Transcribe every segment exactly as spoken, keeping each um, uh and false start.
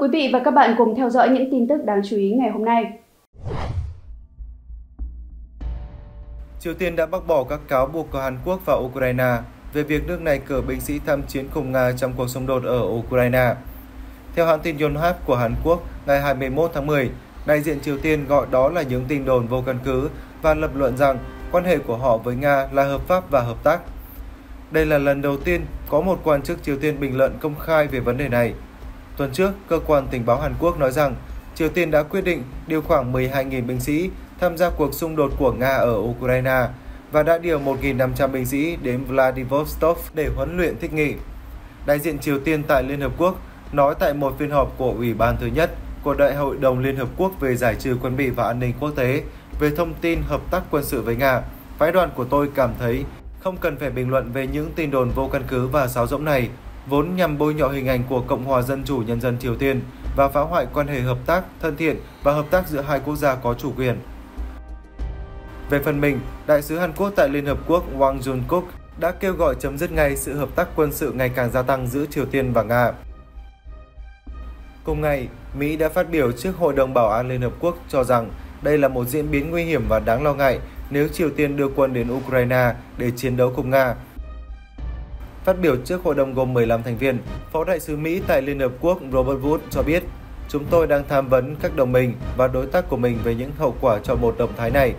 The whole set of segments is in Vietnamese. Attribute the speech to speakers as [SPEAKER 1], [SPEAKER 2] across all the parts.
[SPEAKER 1] quý vị và các bạn cùng theo dõi những tin tức đáng chú ý ngày hôm nay.
[SPEAKER 2] Triều Tiên đã bác bỏ các cáo buộc của Hàn Quốc và Ukraine về việc nước này cử binh sĩ tham chiến cùng Nga trong cuộc xung đột ở Ukraine. Theo hãng tin Yonhap của Hàn Quốc, ngày hai mươi mốt tháng mười, đại diện Triều Tiên gọi đó là những tin đồn vô căn cứ và lập luận rằng quan hệ của họ với Nga là hợp pháp và hợp tác. Đây là lần đầu tiên có một quan chức Triều Tiên bình luận công khai về vấn đề này. Tuần trước, cơ quan tình báo Hàn Quốc nói rằng Triều Tiên đã quyết định điều khoảng mười hai nghìn binh sĩ tham gia cuộc xung đột của Nga ở Ukraine và đã điều một nghìn năm trăm binh sĩ đến Vladivostok để huấn luyện thích nghi. Đại diện Triều Tiên tại Liên Hợp Quốc nói tại một phiên họp của Ủy ban thứ nhất của Đại hội đồng Liên Hợp Quốc về giải trừ quân bị và an ninh quốc tế về thông tin hợp tác quân sự với Nga, phái đoàn của tôi cảm thấy không cần phải bình luận về những tin đồn vô căn cứ và sáo rỗng này, vốn nhằm bôi nhọ hình ảnh của Cộng hòa Dân chủ Nhân dân Triều Tiên và phá hoại quan hệ hợp tác, thân thiện và hợp tác giữa hai quốc gia có chủ quyền. Về phần mình, Đại sứ Hàn Quốc tại Liên Hợp Quốc Wang Jun-kook đã kêu gọi chấm dứt ngay sự hợp tác quân sự ngày càng gia tăng giữa Triều Tiên và Nga. Cùng ngày, Mỹ đã phát biểu trước Hội đồng Bảo an Liên Hợp Quốc cho rằng đây là một diễn biến nguy hiểm và đáng lo ngại nếu Triều Tiên đưa quân đến Ukraine để chiến đấu cùng Nga. Phát biểu trước hội đồng gồm mười lăm thành viên, Phó Đại sứ Mỹ tại Liên Hợp Quốc Robert Wood cho biết, chúng tôi đang tham vấn các đồng minh và đối tác của mình về những hậu quả cho một động thái này.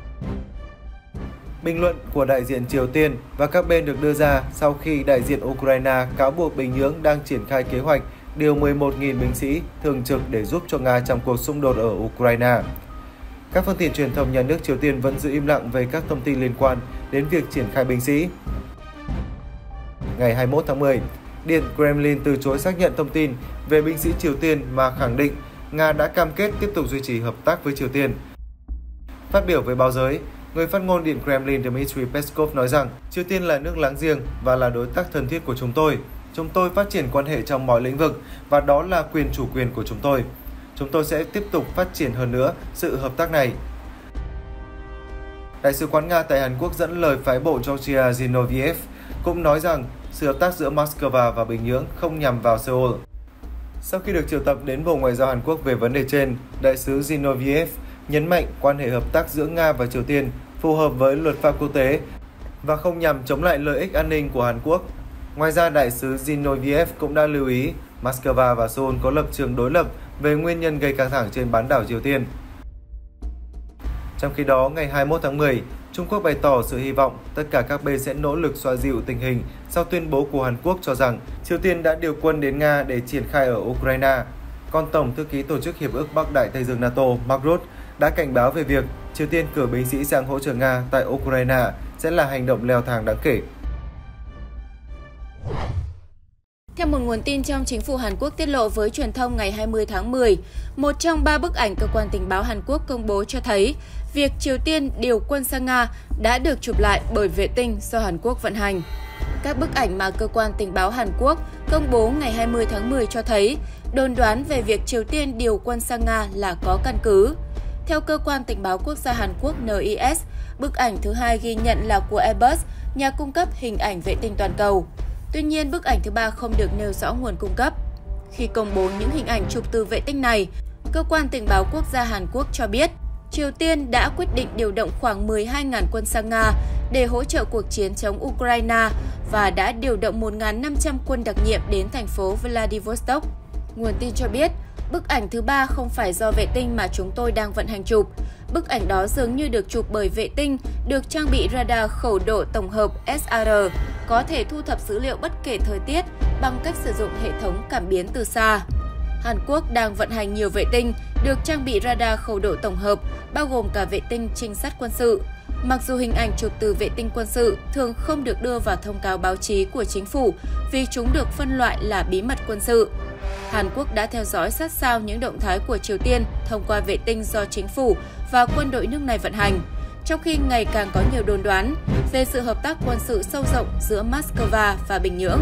[SPEAKER 2] Bình luận của đại diện Triều Tiên và các bên được đưa ra sau khi đại diện Ukraine cáo buộc Bình Nhưỡng đang triển khai kế hoạch điều mười một nghìn binh sĩ thường trực để giúp cho Nga trong cuộc xung đột ở Ukraine. Các phương tiện truyền thông nhà nước Triều Tiên vẫn giữ im lặng về các thông tin liên quan đến việc triển khai binh sĩ. Ngày hai mươi mốt tháng mười, Điện Kremlin từ chối xác nhận thông tin về binh sĩ Triều Tiên mà khẳng định Nga đã cam kết tiếp tục duy trì hợp tác với Triều Tiên. Phát biểu với báo giới, người phát ngôn Điện Kremlin Dmitry Peskov nói rằng Triều Tiên là nước láng giềng và là đối tác thân thiết của chúng tôi. Chúng tôi phát triển quan hệ trong mọi lĩnh vực và đó là quyền chủ quyền của chúng tôi. Chúng tôi sẽ tiếp tục phát triển hơn nữa sự hợp tác này. Đại sứ quán Nga tại Hàn Quốc dẫn lời phái bộ Georgia Zinoviev cũng nói rằng sự hợp tác giữa Moscow và Bình Nhưỡng không nhằm vào Seoul. Sau khi được triệu tập đến Bộ Ngoại giao Hàn Quốc về vấn đề trên, Đại sứ Zinoviev nhấn mạnh quan hệ hợp tác giữa Nga và Triều Tiên phù hợp với luật pháp quốc tế và không nhằm chống lại lợi ích an ninh của Hàn Quốc. Ngoài ra, Đại sứ Zinoviev cũng đã lưu ý Moscow và Seoul có lập trường đối lập về nguyên nhân gây căng thẳng trên bán đảo Triều Tiên. Trong khi đó, ngày hai mươi mốt tháng mười, Trung Quốc bày tỏ sự hy vọng tất cả các bên sẽ nỗ lực xoa dịu tình hình sau tuyên bố của Hàn Quốc cho rằng Triều Tiên đã điều quân đến Nga để triển khai ở Ukraine. Còn Tổng thư ký Tổ chức Hiệp ước Bắc Đại Tây Dương NATO Mark Rutte đã cảnh báo về việc Triều Tiên cử binh sĩ sang hỗ trợ Nga tại Ukraine sẽ là hành động leo thang đáng kể.
[SPEAKER 3] Theo một nguồn tin trong chính phủ Hàn Quốc tiết lộ với truyền thông ngày hai mươi tháng mười, một trong ba bức ảnh cơ quan tình báo Hàn Quốc công bố cho thấy việc Triều Tiên điều quân sang Nga đã được chụp lại bởi vệ tinh do Hàn Quốc vận hành. Các bức ảnh mà cơ quan tình báo Hàn Quốc công bố ngày hai mươi tháng mười cho thấy đồn đoán về việc Triều Tiên điều quân sang Nga là có căn cứ. Theo cơ quan tình báo quốc gia Hàn Quốc N I S, bức ảnh thứ hai ghi nhận là của Airbus, nhà cung cấp hình ảnh vệ tinh toàn cầu. Tuy nhiên, bức ảnh thứ ba không được nêu rõ nguồn cung cấp. Khi công bố những hình ảnh chụp từ vệ tinh này, cơ quan tình báo quốc gia Hàn Quốc cho biết Triều Tiên đã quyết định điều động khoảng mười hai nghìn quân sang Nga để hỗ trợ cuộc chiến chống Ukraine và đã điều động một nghìn năm trăm quân đặc nhiệm đến thành phố Vladivostok. Nguồn tin cho biết, bức ảnh thứ ba không phải do vệ tinh mà chúng tôi đang vận hành chụp. Bức ảnh đó dường như được chụp bởi vệ tinh được trang bị radar khẩu độ tổng hợp S R, có thể thu thập dữ liệu bất kể thời tiết bằng cách sử dụng hệ thống cảm biến từ xa. Hàn Quốc đang vận hành nhiều vệ tinh được trang bị radar khẩu độ tổng hợp, bao gồm cả vệ tinh trinh sát quân sự. Mặc dù hình ảnh chụp từ vệ tinh quân sự thường không được đưa vào thông cáo báo chí của chính phủ vì chúng được phân loại là bí mật quân sự. Hàn Quốc đã theo dõi sát sao những động thái của Triều Tiên thông qua vệ tinh do chính phủ và quân đội nước này vận hành, trong khi ngày càng có nhiều đồn đoán về sự hợp tác quân sự sâu rộng giữa Moscow và Bình Nhưỡng.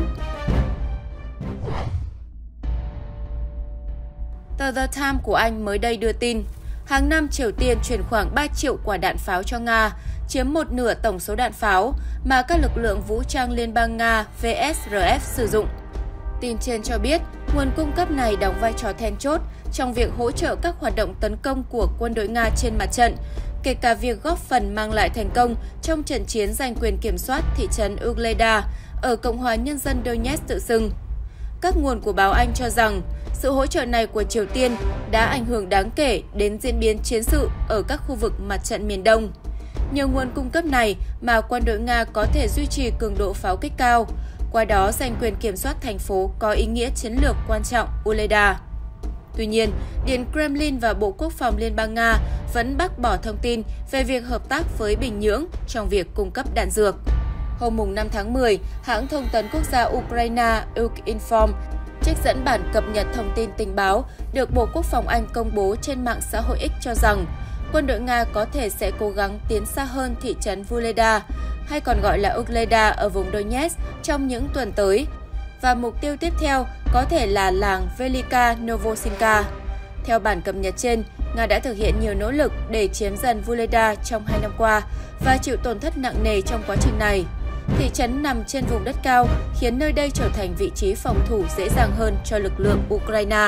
[SPEAKER 3] Tờ The Times của Anh mới đây đưa tin, hàng năm Triều Tiên chuyển khoảng ba triệu quả đạn pháo cho Nga, chiếm một nửa tổng số đạn pháo mà các lực lượng vũ trang Liên bang Nga V S R F sử dụng. Tin trên cho biết, Nguồn cung cấp này đóng vai trò then chốt trong việc hỗ trợ các hoạt động tấn công của quân đội Nga trên mặt trận, kể cả việc góp phần mang lại thành công trong trận chiến giành quyền kiểm soát thị trấn Ugleda ở Cộng hòa Nhân dân Donetsk tự xưng. Các nguồn của báo Anh cho rằng sự hỗ trợ này của Triều Tiên đã ảnh hưởng đáng kể đến diễn biến chiến sự ở các khu vực mặt trận miền Đông. Nhờ nguồn cung cấp này mà quân đội Nga có thể duy trì cường độ pháo kích cao, qua đó giành quyền kiểm soát thành phố có ý nghĩa chiến lược quan trọng Ugleda. Tuy nhiên, Điện Kremlin và Bộ Quốc phòng Liên bang Nga vẫn bác bỏ thông tin về việc hợp tác với Bình Nhưỡng trong việc cung cấp đạn dược. Hôm năm tháng mười, hãng thông tấn quốc gia Ukraine Ukrinform trích dẫn bản cập nhật thông tin tình báo được Bộ Quốc phòng Anh công bố trên mạng xã hội X cho rằng quân đội Nga có thể sẽ cố gắng tiến xa hơn thị trấn Vuhledar, hay còn gọi là Ugleda ở vùng Donetsk trong những tuần tới, và mục tiêu tiếp theo có thể là làng Velika Novosinka. Theo bản cập nhật trên, Nga đã thực hiện nhiều nỗ lực để chiếm dần Vuhledar trong hai năm qua và chịu tổn thất nặng nề trong quá trình này. Thị trấn nằm trên vùng đất cao, khiến nơi đây trở thành vị trí phòng thủ dễ dàng hơn cho lực lượng Ukraine.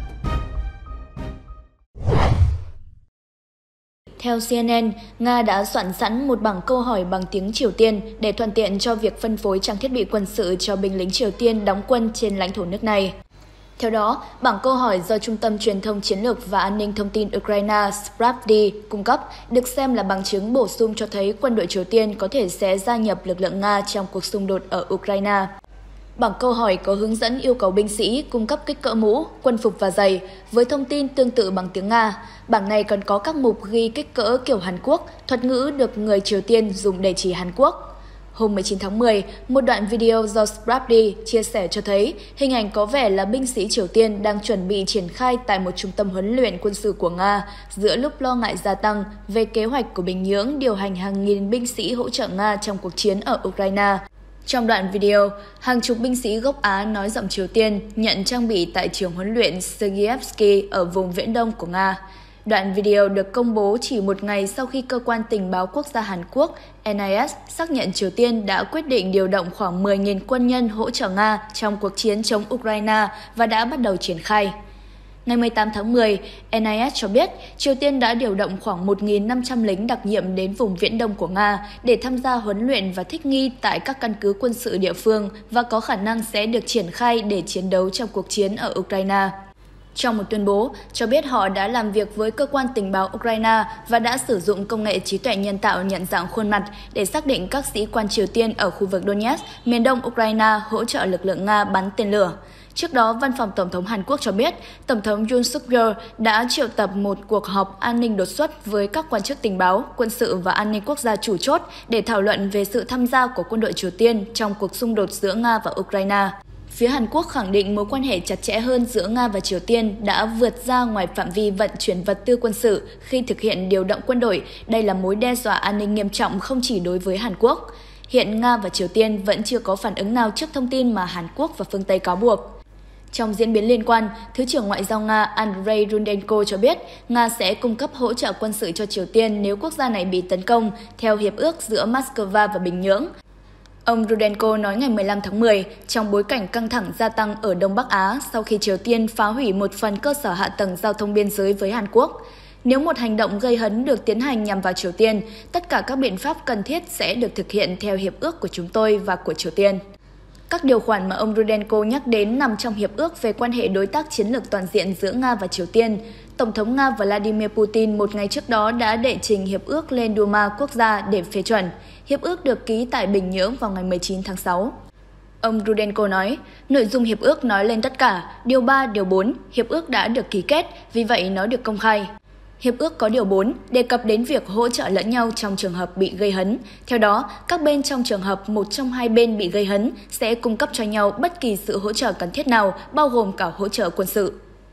[SPEAKER 4] Theo C N N, Nga đã soạn sẵn một bảng câu hỏi bằng tiếng Triều Tiên để thuận tiện cho việc phân phối trang thiết bị quân sự cho binh lính Triều Tiên đóng quân trên lãnh thổ nước này. Theo đó, bảng câu hỏi do Trung tâm Truyền thông Chiến lược và An ninh Thông tin Ukraine Spravdy cung cấp được xem là bằng chứng bổ sung cho thấy quân đội Triều Tiên có thể sẽ gia nhập lực lượng Nga trong cuộc xung đột ở Ukraine. Bảng câu hỏi có hướng dẫn yêu cầu binh sĩ cung cấp kích cỡ mũ, quân phục và giày, với thông tin tương tự bằng tiếng Nga. Bảng này còn có các mục ghi kích cỡ kiểu Hàn Quốc, thuật ngữ được người Triều Tiên dùng để chỉ Hàn Quốc. Hôm mười chín tháng mười, một đoạn video do Spravdy chia sẻ cho thấy hình ảnh có vẻ là binh sĩ Triều Tiên đang chuẩn bị triển khai tại một trung tâm huấn luyện quân sự của Nga giữa lúc lo ngại gia tăng về kế hoạch của Bình Nhưỡng điều hành hàng nghìn binh sĩ hỗ trợ Nga trong cuộc chiến ở Ukraine. Trong đoạn video, hàng chục binh sĩ gốc Á nói giọng Triều Tiên nhận trang bị tại trường huấn luyện Sergeyevsky ở vùng Viễn Đông của Nga. Đoạn video được công bố chỉ một ngày sau khi Cơ quan Tình báo Quốc gia Hàn Quốc N I S xác nhận Triều Tiên đã quyết định điều động khoảng mười nghìn quân nhân hỗ trợ Nga trong cuộc chiến chống Ukraine và đã bắt đầu triển khai. Ngày mười tám tháng mười, N I S cho biết Triều Tiên đã điều động khoảng một nghìn năm trăm lính đặc nhiệm đến vùng Viễn Đông của Nga để tham gia huấn luyện và thích nghi tại các căn cứ quân sự địa phương và có khả năng sẽ được triển khai để chiến đấu trong cuộc chiến ở Ukraine. Trong một tuyên bố, cho biết họ đã làm việc với cơ quan tình báo Ukraine và đã sử dụng công nghệ trí tuệ nhân tạo nhận dạng khuôn mặt để xác định các sĩ quan Triều Tiên ở khu vực Donetsk, miền đông Ukraine hỗ trợ lực lượng Nga bắn tên lửa. Trước đó, Văn phòng Tổng thống Hàn Quốc cho biết, Tổng thống Yoon suk yeol đã triệu tập một cuộc họp an ninh đột xuất với các quan chức tình báo, quân sự và an ninh quốc gia chủ chốt để thảo luận về sự tham gia của quân đội Triều Tiên trong cuộc xung đột giữa Nga và Ukraine. Phía Hàn Quốc khẳng định mối quan hệ chặt chẽ hơn giữa Nga và Triều Tiên đã vượt ra ngoài phạm vi vận chuyển vật tư quân sự khi thực hiện điều động quân đội. Đây là mối đe dọa an ninh nghiêm trọng không chỉ đối với Hàn Quốc. Hiện Nga và Triều Tiên vẫn chưa có phản ứng nào trước thông tin mà Hàn Quốc và phương Tây cáo buộc. Trong diễn biến liên quan, Thứ trưởng Ngoại giao Nga Andrei Rudenko cho biết Nga sẽ cung cấp hỗ trợ quân sự cho Triều Tiên nếu quốc gia này bị tấn công, theo hiệp ước giữa Moscow và Bình Nhưỡng. Ông Rudenko nói ngày mười lăm tháng mười, trong bối cảnh căng thẳng gia tăng ở Đông Bắc Á sau khi Triều Tiên phá hủy một phần cơ sở hạ tầng giao thông biên giới với Hàn Quốc. Nếu một hành động gây hấn được tiến hành nhằm vào Triều Tiên, tất cả các biện pháp cần thiết sẽ được thực hiện theo hiệp ước của chúng tôi và của Triều Tiên. Các điều khoản mà ông Rudenko nhắc đến nằm trong hiệp ước về quan hệ đối tác chiến lược toàn diện giữa Nga và Triều Tiên. Tổng thống Nga Vladimir Putin một ngày trước đó đã đệ trình hiệp ước lên Duma quốc gia để phê chuẩn. Hiệp ước được ký tại Bình Nhưỡng vào ngày mười chín tháng sáu. Ông Rudenko nói, nội dung hiệp ước nói lên tất cả, điều ba, điều bốn, hiệp ước đã được ký kết, vì vậy nó được công khai. Hiệp ước có điều bốn, đề cập đến việc hỗ trợ lẫn nhau trong trường hợp bị gây hấn. Theo đó, các bên trong trường hợp một trong hai bên bị gây hấn sẽ cung cấp cho nhau bất kỳ sự hỗ trợ cần thiết nào, bao gồm cả hỗ trợ quân sự.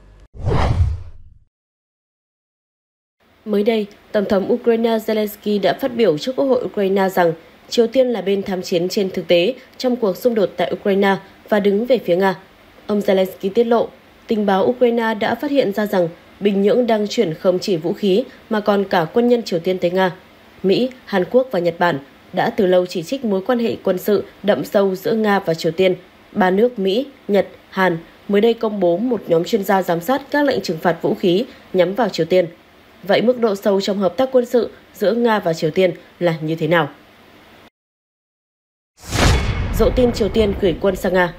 [SPEAKER 5] Mới đây, Tổng thống Ukraine Zelensky đã phát biểu trước Quốc hội Ukraine rằng Triều Tiên là bên tham chiến trên thực tế trong cuộc xung đột tại Ukraine và đứng về phía Nga. Ông Zelensky tiết lộ, tình báo Ukraine đã phát hiện ra rằng Bình Nhưỡng đang chuyển không chỉ vũ khí mà còn cả quân nhân Triều Tiên tới Nga. Mỹ, Hàn Quốc và Nhật Bản đã từ lâu chỉ trích mối quan hệ quân sự đậm sâu giữa Nga và Triều Tiên. Ba nước Mỹ, Nhật, Hàn mới đây công bố một nhóm chuyên gia giám sát các lệnh trừng phạt vũ khí nhắm vào Triều Tiên. Vậy mức độ sâu trong hợp tác quân sự giữa Nga và Triều Tiên là như thế nào? Dỗ tin Triều Tiên gửi quân sang Nga.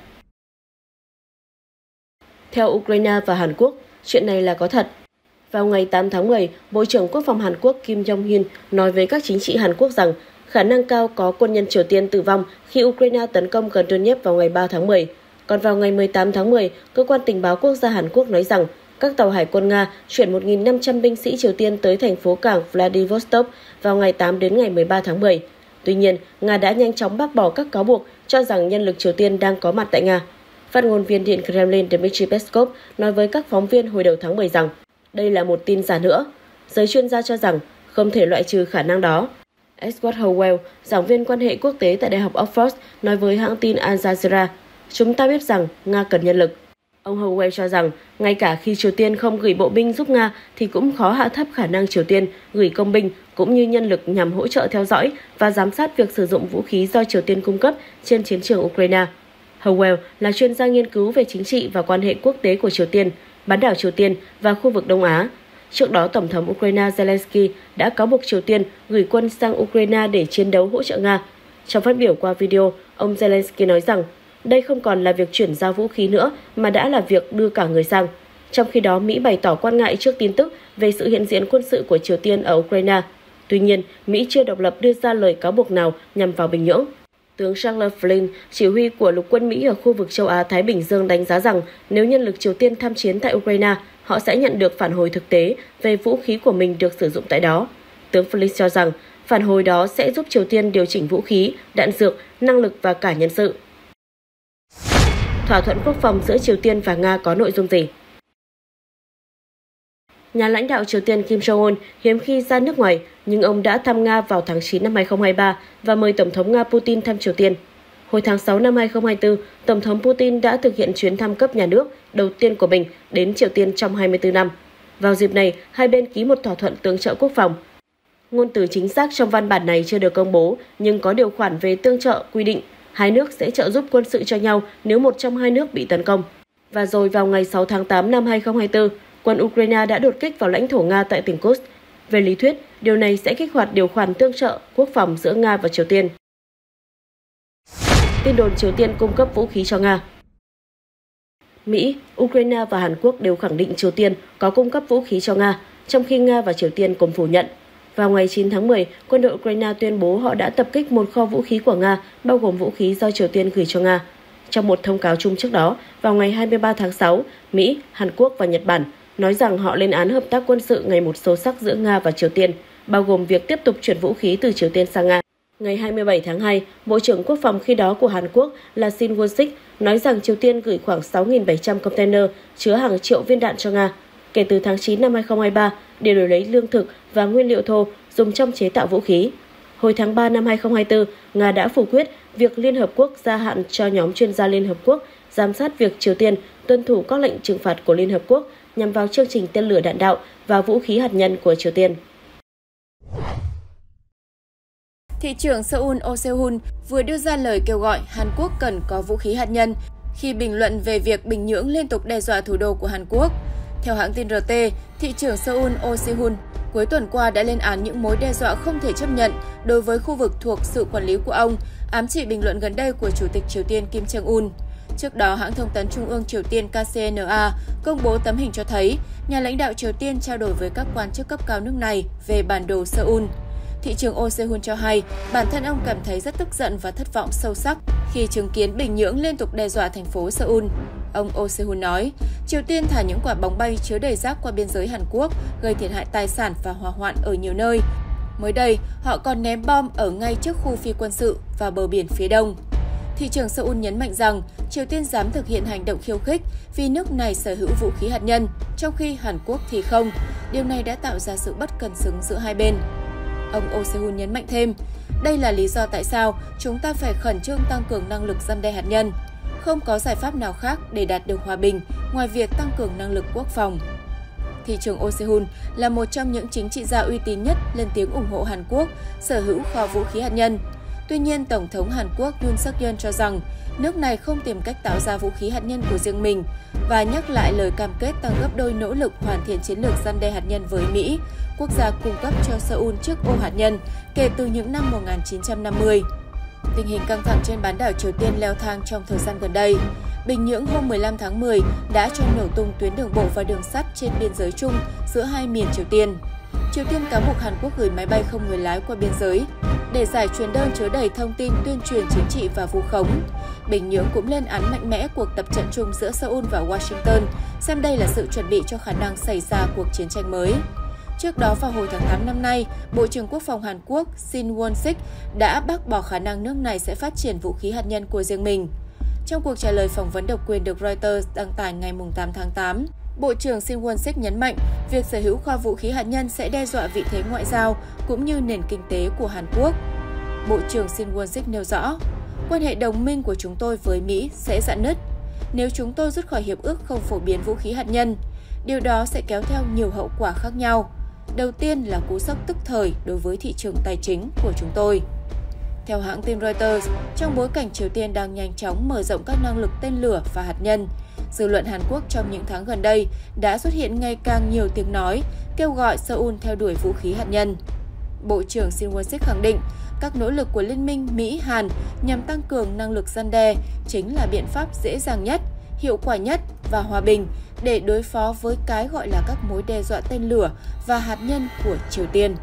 [SPEAKER 5] Theo Ukraine và Hàn Quốc, chuyện này là có thật. Vào ngày tám tháng mười, Bộ trưởng Quốc phòng Hàn Quốc Kim Jong-un nói với các chính trị Hàn Quốc rằng khả năng cao có quân nhân Triều Tiên tử vong khi Ukraine tấn công gần Donetsk vào ngày ba tháng mười. Còn vào ngày mười tám tháng mười, Cơ quan Tình báo Quốc gia Hàn Quốc nói rằng các tàu hải quân Nga chuyển một nghìn năm trăm binh sĩ Triều Tiên tới thành phố cảng Vladivostok vào ngày tám đến ngày mười ba tháng mười. Tuy nhiên, Nga đã nhanh chóng bác bỏ các cáo buộc cho rằng nhân lực Triều Tiên đang có mặt tại Nga. Phát ngôn viên Điện Kremlin Dmitry Peskov nói với các phóng viên hồi đầu tháng mười rằng đây là một tin giả nữa. Giới chuyên gia cho rằng không thể loại trừ khả năng đó. Edward Howell, giảng viên quan hệ quốc tế tại Đại học Oxford, nói với hãng tin Al Jazeera, chúng ta biết rằng Nga cần nhân lực. Ông Howell cho rằng ngay cả khi Triều Tiên không gửi bộ binh giúp Nga thì cũng khó hạ thấp khả năng Triều Tiên gửi công binh cũng như nhân lực nhằm hỗ trợ theo dõi và giám sát việc sử dụng vũ khí do Triều Tiên cung cấp trên chiến trường Ukraine. Howell là chuyên gia nghiên cứu về chính trị và quan hệ quốc tế của Triều Tiên, bán đảo Triều Tiên và khu vực Đông Á. Trước đó, Tổng thống Ukraine Zelensky đã cáo buộc Triều Tiên gửi quân sang Ukraine để chiến đấu hỗ trợ Nga. Trong phát biểu qua video, ông Zelensky nói rằng đây không còn là việc chuyển giao vũ khí nữa mà đã là việc đưa cả người sang. Trong khi đó, Mỹ bày tỏ quan ngại trước tin tức về sự hiện diện quân sự của Triều Tiên ở Ukraine. Tuy nhiên, Mỹ chưa độc lập đưa ra lời cáo buộc nào nhằm vào Bình Nhưỡng. Tướng Charles Flynn, chỉ huy của lục quân Mỹ ở khu vực châu Á-Thái Bình Dương đánh giá rằng nếu nhân lực Triều Tiên tham chiến tại Ukraine, họ sẽ nhận được phản hồi thực tế về vũ khí của mình được sử dụng tại đó. Tướng Flynn cho rằng phản hồi đó sẽ giúp Triều Tiên điều chỉnh vũ khí, đạn dược, năng lực và cả nhân sự. Thỏa thuận quốc phòng giữa Triều Tiên và Nga có nội dung gì? Nhà lãnh đạo Triều Tiên Kim Jong-un hiếm khi ra nước ngoài, nhưng ông đã thăm Nga vào tháng chín năm hai không hai ba và mời Tổng thống Nga Putin thăm Triều Tiên. Hồi tháng sáu năm hai không hai tư, Tổng thống Putin đã thực hiện chuyến thăm cấp nhà nước đầu tiên của mình đến Triều Tiên trong hai mươi tư năm. Vào dịp này, hai bên ký một thỏa thuận tương trợ quốc phòng. Ngôn từ chính xác trong văn bản này chưa được công bố, nhưng có điều khoản về tương trợ quy định hai nước sẽ trợ giúp quân sự cho nhau nếu một trong hai nước bị tấn công. Và rồi vào ngày sáu tháng tám năm hai không hai tư, quân Ukraine đã đột kích vào lãnh thổ Nga tại tỉnh Kursk. Về lý thuyết, điều này sẽ kích hoạt điều khoản tương trợ quốc phòng giữa Nga và Triều Tiên. Tin đồn Triều Tiên cung cấp vũ khí cho Nga. Mỹ, Ukraine và Hàn Quốc đều khẳng định Triều Tiên có cung cấp vũ khí cho Nga, trong khi Nga và Triều Tiên cùng phủ nhận. Vào ngày chín tháng mười, quân đội Ukraine tuyên bố họ đã tập kích một kho vũ khí của Nga, bao gồm vũ khí do Triều Tiên gửi cho Nga. Trong một thông cáo chung trước đó, vào ngày hai mươi ba tháng sáu, Mỹ, Hàn Quốc và Nhật Bản nói rằng họ lên án hợp tác quân sự ngày một sâu sắc giữa Nga và Triều Tiên, bao gồm việc tiếp tục chuyển vũ khí từ Triều Tiên sang Nga. Ngày hai mươi bảy tháng hai, Bộ trưởng Quốc phòng khi đó của Hàn Quốc là Shin Won-sik nói rằng Triều Tiên gửi khoảng sáu nghìn bảy trăm container chứa hàng triệu viên đạn cho Nga kể từ tháng chín năm hai không hai ba để đổi lấy lương thực và nguyên liệu thô dùng trong chế tạo vũ khí. Hồi tháng ba năm hai không hai tư, Nga đã phủ quyết việc Liên Hợp Quốc gia hạn cho nhóm chuyên gia Liên Hợp Quốc giám sát việc Triều Tiên tuân thủ các lệnh trừng phạt của Liên Hợp Quốc nhằm vào chương trình tên lửa đạn đạo và vũ khí hạt nhân của Triều Tiên.
[SPEAKER 3] Thị trưởng Seoul Oh Se-hun vừa đưa ra lời kêu gọi Hàn Quốc cần có vũ khí hạt nhân khi bình luận về việc Bình Nhưỡng liên tục đe dọa thủ đô của Hàn Quốc. Theo hãng tin rờ tê, thị trưởng Seoul Oh Se-hun cuối tuần qua đã lên án những mối đe dọa không thể chấp nhận đối với khu vực thuộc sự quản lý của ông, ám chỉ bình luận gần đây của Chủ tịch Triều Tiên Kim Jong-un. Trước đó, hãng thông tấn Trung ương Triều Tiên K C N A công bố tấm hình cho thấy nhà lãnh đạo Triều Tiên trao đổi với các quan chức cấp cao nước này về bản đồ Seoul. Thị trưởng Oh Se-hun cho hay bản thân ông cảm thấy rất tức giận và thất vọng sâu sắc khi chứng kiến Bình Nhưỡng liên tục đe dọa thành phố Seoul. Ông Oh Se-hun nói, Triều Tiên thả những quả bóng bay chứa đầy rác qua biên giới Hàn Quốc, gây thiệt hại tài sản và hỏa hoạn ở nhiều nơi. Mới đây, họ còn ném bom ở ngay trước khu phi quân sự và bờ biển phía đông. Thị trưởng Seoul nhấn mạnh rằng Triều Tiên dám thực hiện hành động khiêu khích vì nước này sở hữu vũ khí hạt nhân, trong khi Hàn Quốc thì không. Điều này đã tạo ra sự bất cân xứng giữa hai bên. Ông Oh Se-hun nhấn mạnh thêm, đây là lý do tại sao chúng ta phải khẩn trương tăng cường năng lực răn đe hạt nhân. Không có giải pháp nào khác để đạt được hòa bình ngoài việc tăng cường năng lực quốc phòng. Thị trưởng Oh Se-hun là một trong những chính trị gia uy tín nhất lên tiếng ủng hộ Hàn Quốc sở hữu kho vũ khí hạt nhân. Tuy nhiên, Tổng thống Hàn Quốc Yoon suk yeol cho rằng nước này không tìm cách tạo ra vũ khí hạt nhân của riêng mình và nhắc lại lời cam kết tăng gấp đôi nỗ lực hoàn thiện chiến lược răn đe hạt nhân với Mỹ, quốc gia cung cấp cho Seoul chiếc ô hạt nhân kể từ những năm một nghìn chín trăm năm mươi. Tình hình căng thẳng trên bán đảo Triều Tiên leo thang trong thời gian gần đây. Bình Nhưỡng hôm mười lăm tháng mười đã cho nổ tung tuyến đường bộ và đường sắt trên biên giới chung giữa hai miền Triều Tiên. Triều Tiên cáo buộc Hàn Quốc gửi máy bay không người lái qua biên giới để giải truyền đơn chứa đầy thông tin tuyên truyền chính trị và vu khống. Bình Nhưỡng cũng lên án mạnh mẽ cuộc tập trận chung giữa Seoul và Washington, xem đây là sự chuẩn bị cho khả năng xảy ra cuộc chiến tranh mới. Trước đó vào hồi tháng tám năm nay, Bộ trưởng Quốc phòng Hàn Quốc Shin Won-sik đã bác bỏ khả năng nước này sẽ phát triển vũ khí hạt nhân của riêng mình. Trong cuộc trả lời phỏng vấn độc quyền được Reuters đăng tải ngày tám tháng tám, Bộ trưởng Shin Won-sik nhấn mạnh việc sở hữu kho vũ khí hạt nhân sẽ đe dọa vị thế ngoại giao cũng như nền kinh tế của Hàn Quốc. Bộ trưởng Shin Won-sik nêu rõ, quan hệ đồng minh của chúng tôi với Mỹ sẽ rạn nứt nếu chúng tôi rút khỏi hiệp ước không phổ biến vũ khí hạt nhân. Điều đó sẽ kéo theo nhiều hậu quả khác nhau. Đầu tiên là cú sốc tức thời đối với thị trường tài chính của chúng tôi. Theo hãng tin Reuters, trong bối cảnh Triều Tiên đang nhanh chóng mở rộng các năng lực tên lửa và hạt nhân, dư luận Hàn Quốc trong những tháng gần đây đã xuất hiện ngày càng nhiều tiếng nói kêu gọi Seoul theo đuổi vũ khí hạt nhân. Bộ trưởng Shin Won-sik khẳng định các nỗ lực của Liên minh Mỹ-Hàn nhằm tăng cường năng lực răn đe chính là biện pháp dễ dàng nhất, hiệu quả nhất và hòa bình để đối phó với cái gọi là các mối đe dọa tên lửa và hạt nhân của Triều Tiên.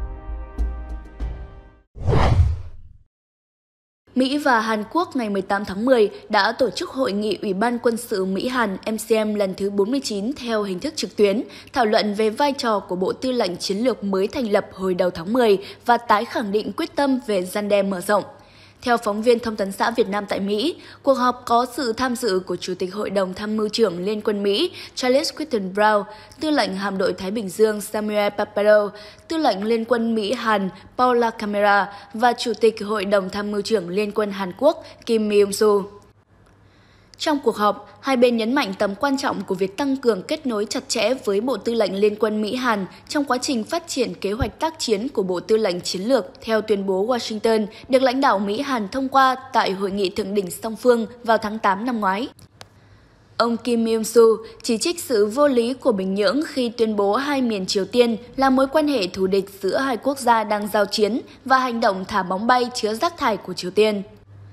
[SPEAKER 4] Mỹ và Hàn Quốc ngày mười tám tháng mười đã tổ chức hội nghị Ủy ban quân sự Mỹ-Hàn M C M lần thứ bốn mươi chín theo hình thức trực tuyến, thảo luận về vai trò của Bộ Tư lệnh Chiến lược mới thành lập hồi đầu tháng mười và tái khẳng định quyết tâm về răn đe mở rộng. Theo phóng viên Thông tấn xã Việt Nam tại Mỹ, cuộc họp có sự tham dự của Chủ tịch Hội đồng Tham mưu trưởng Liên quân Mỹ Charles Critton Brown, Tư lệnh Hạm đội Thái Bình Dương Samuel Papado, Tư lệnh Liên quân Mỹ-Hàn Paula Camera và Chủ tịch Hội đồng Tham mưu trưởng Liên quân Hàn Quốc Kim Myung-soo. Trong cuộc họp, hai bên nhấn mạnh tầm quan trọng của việc tăng cường kết nối chặt chẽ với Bộ Tư lệnh Liên quân Mỹ-Hàn trong quá trình phát triển kế hoạch tác chiến của Bộ Tư lệnh Chiến lược theo tuyên bố Washington được lãnh đạo Mỹ-Hàn thông qua tại Hội nghị Thượng đỉnh song phương vào tháng tám năm ngoái. Ông Kim Myung-soo chỉ trích sự vô lý của Bình Nhưỡng khi tuyên bố hai miền Triều Tiên là mối quan hệ thù địch giữa hai quốc gia đang giao chiến và hành động thả bóng bay chứa rác thải của Triều Tiên.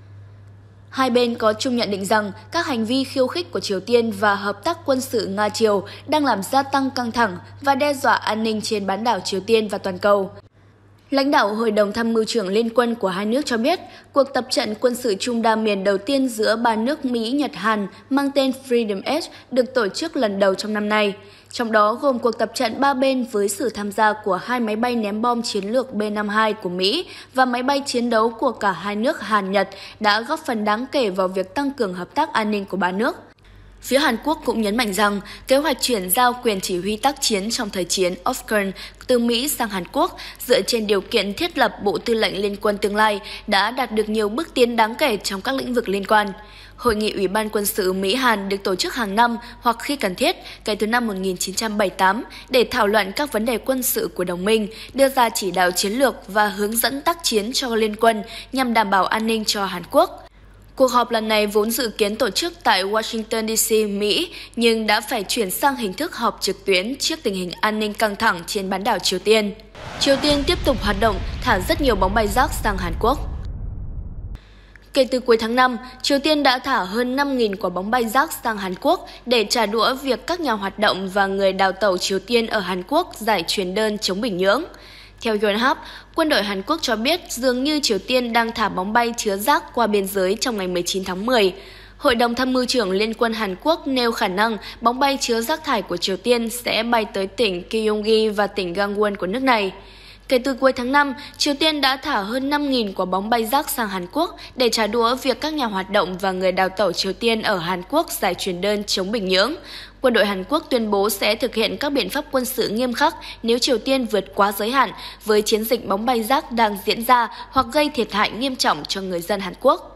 [SPEAKER 4] Hai bên có chung nhận định rằng các hành vi khiêu khích của Triều Tiên và hợp tác quân sự Nga-Triều đang làm gia tăng căng thẳng và đe dọa an ninh trên bán đảo Triều Tiên và toàn cầu. Lãnh đạo Hội đồng Tham mưu trưởng Liên quân của hai nước cho biết, cuộc tập trận quân sự chung đa miền đầu tiên giữa ba nước Mỹ, Nhật, Hàn mang tên Freedom Edge được tổ chức lần đầu trong năm nay. Trong đó gồm cuộc tập trận ba bên với sự tham gia của hai máy bay ném bom chiến lược B năm mươi hai của Mỹ và máy bay chiến đấu của cả hai nước Hàn-Nhật đã góp phần đáng kể vào việc tăng cường hợp tác an ninh của ba nước. Phía Hàn Quốc cũng nhấn mạnh rằng kế hoạch chuyển giao quyền chỉ huy tác chiến trong thời chiến Afghan từ Mỹ sang Hàn Quốc dựa trên điều kiện thiết lập Bộ Tư lệnh Liên quân tương lai đã đạt được nhiều bước tiến đáng kể trong các lĩnh vực liên quan. Hội nghị Ủy ban quân sự Mỹ-Hàn được tổ chức hàng năm hoặc khi cần thiết kể từ năm một nghìn chín trăm bảy mươi tám để thảo luận các vấn đề quân sự của đồng minh, đưa ra chỉ đạo chiến lược và hướng dẫn tác chiến cho liên quân nhằm đảm bảo an ninh cho Hàn Quốc. Cuộc họp lần này vốn dự kiến tổ chức tại Washington D C, Mỹ, nhưng đã phải chuyển sang hình thức họp trực tuyến trước tình hình an ninh căng thẳng trên bán đảo Triều Tiên. Triều Tiên tiếp tục hoạt động, thả rất nhiều bóng bay rác sang Hàn Quốc. Kể từ cuối tháng năm, Triều Tiên đã thả hơn năm nghìn quả bóng bay rác sang Hàn Quốc để trả đũa việc các nhà hoạt động và người đào tẩu Triều Tiên ở Hàn Quốc giải truyền đơn chống Bình Nhưỡng. Theo Yonhap, quân đội Hàn Quốc cho biết dường như Triều Tiên đang thả bóng bay chứa rác qua biên giới trong ngày mười chín tháng mười. Hội đồng Tham mưu trưởng Liên quân Hàn Quốc nêu khả năng bóng bay chứa rác thải của Triều Tiên sẽ bay tới tỉnh Gyeonggi và tỉnh Gangwon của nước này. Kể từ cuối tháng năm, Triều Tiên đã thả hơn năm nghìn quả bóng bay rác sang Hàn Quốc để trả đũa việc các nhà hoạt động và người đào tẩu Triều Tiên ở Hàn Quốc giải truyền đơn chống Bình Nhưỡng. Quân đội Hàn Quốc tuyên bố sẽ thực hiện các biện pháp quân sự nghiêm khắc nếu Triều Tiên vượt quá giới hạn với chiến dịch bóng bay rác đang diễn ra hoặc gây thiệt hại nghiêm trọng cho người dân Hàn Quốc.